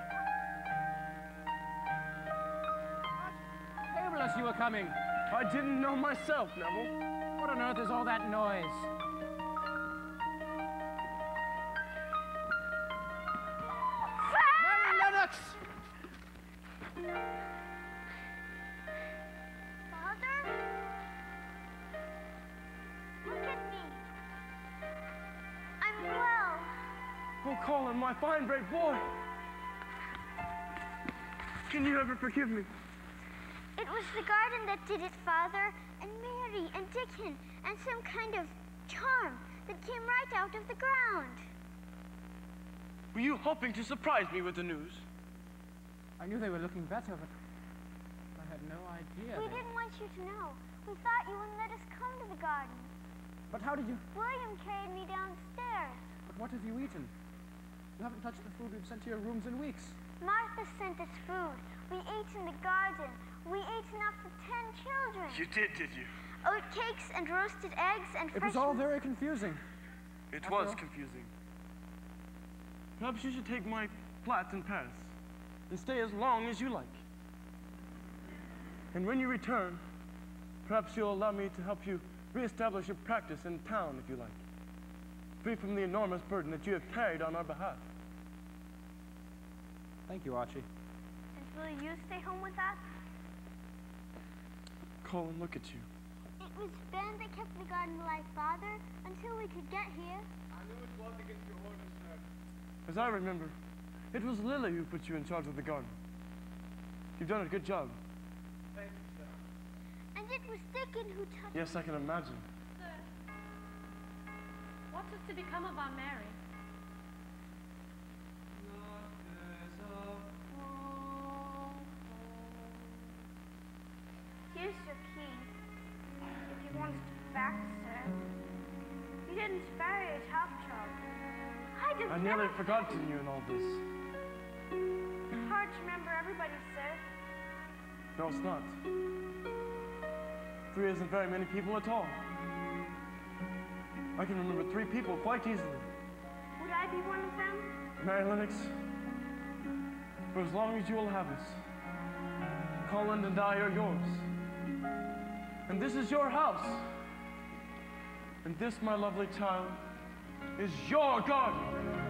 Fabulous you were coming. I didn't know myself, Neville. What on earth is all that noise? Mary Lennox! Father? Look at me. I'm well. Oh, Colin, my fine, brave boy. Can you ever forgive me? It was the garden that did it, Father, and Mary and Dickon, and some kind of charm that came right out of the ground. Were you hoping to surprise me with the news? I knew they were looking better, but I had no idea. We didn't want you to know. We thought you wouldn't let us come to the garden. But how did you... William carried me downstairs. But what have you eaten? You haven't touched the food we've sent to your rooms in weeks. Martha sent us food. We ate in the garden. We ate enough for 10 children. You did you? Oat cakes and roasted eggs and It fresh... was all very confusing. It After was all- confusing. Perhaps you should take my flat in Paris and stay as long as you like. And when you return, perhaps you'll allow me to help you reestablish your practice in town, if you like, free from the enormous burden that you have carried on our behalf. Thank you, Archie. And will you stay home with us? Colin, look at you. It was Ben that kept the garden alive, Father, until we could get here. I knew it was against your orders, sir. As I remember, it was Lily who put you in charge of the garden. You've done a good job. Thank you, sir. And it was Dickon who touched... Yes, I can imagine. Sir, what was to become of our Mary? Here's your key. If you want it back, sir. You didn't spare your top job. I nearly forgotten you in all this. It's hard to remember everybody, sir. No, it's not. 3 isn't very many people at all. I can remember 3 people quite easily. Would I be one of them? Mary Lennox, for as long as you will have us, Colin and I are yours. And this is your house. And this, my lovely child, is your garden.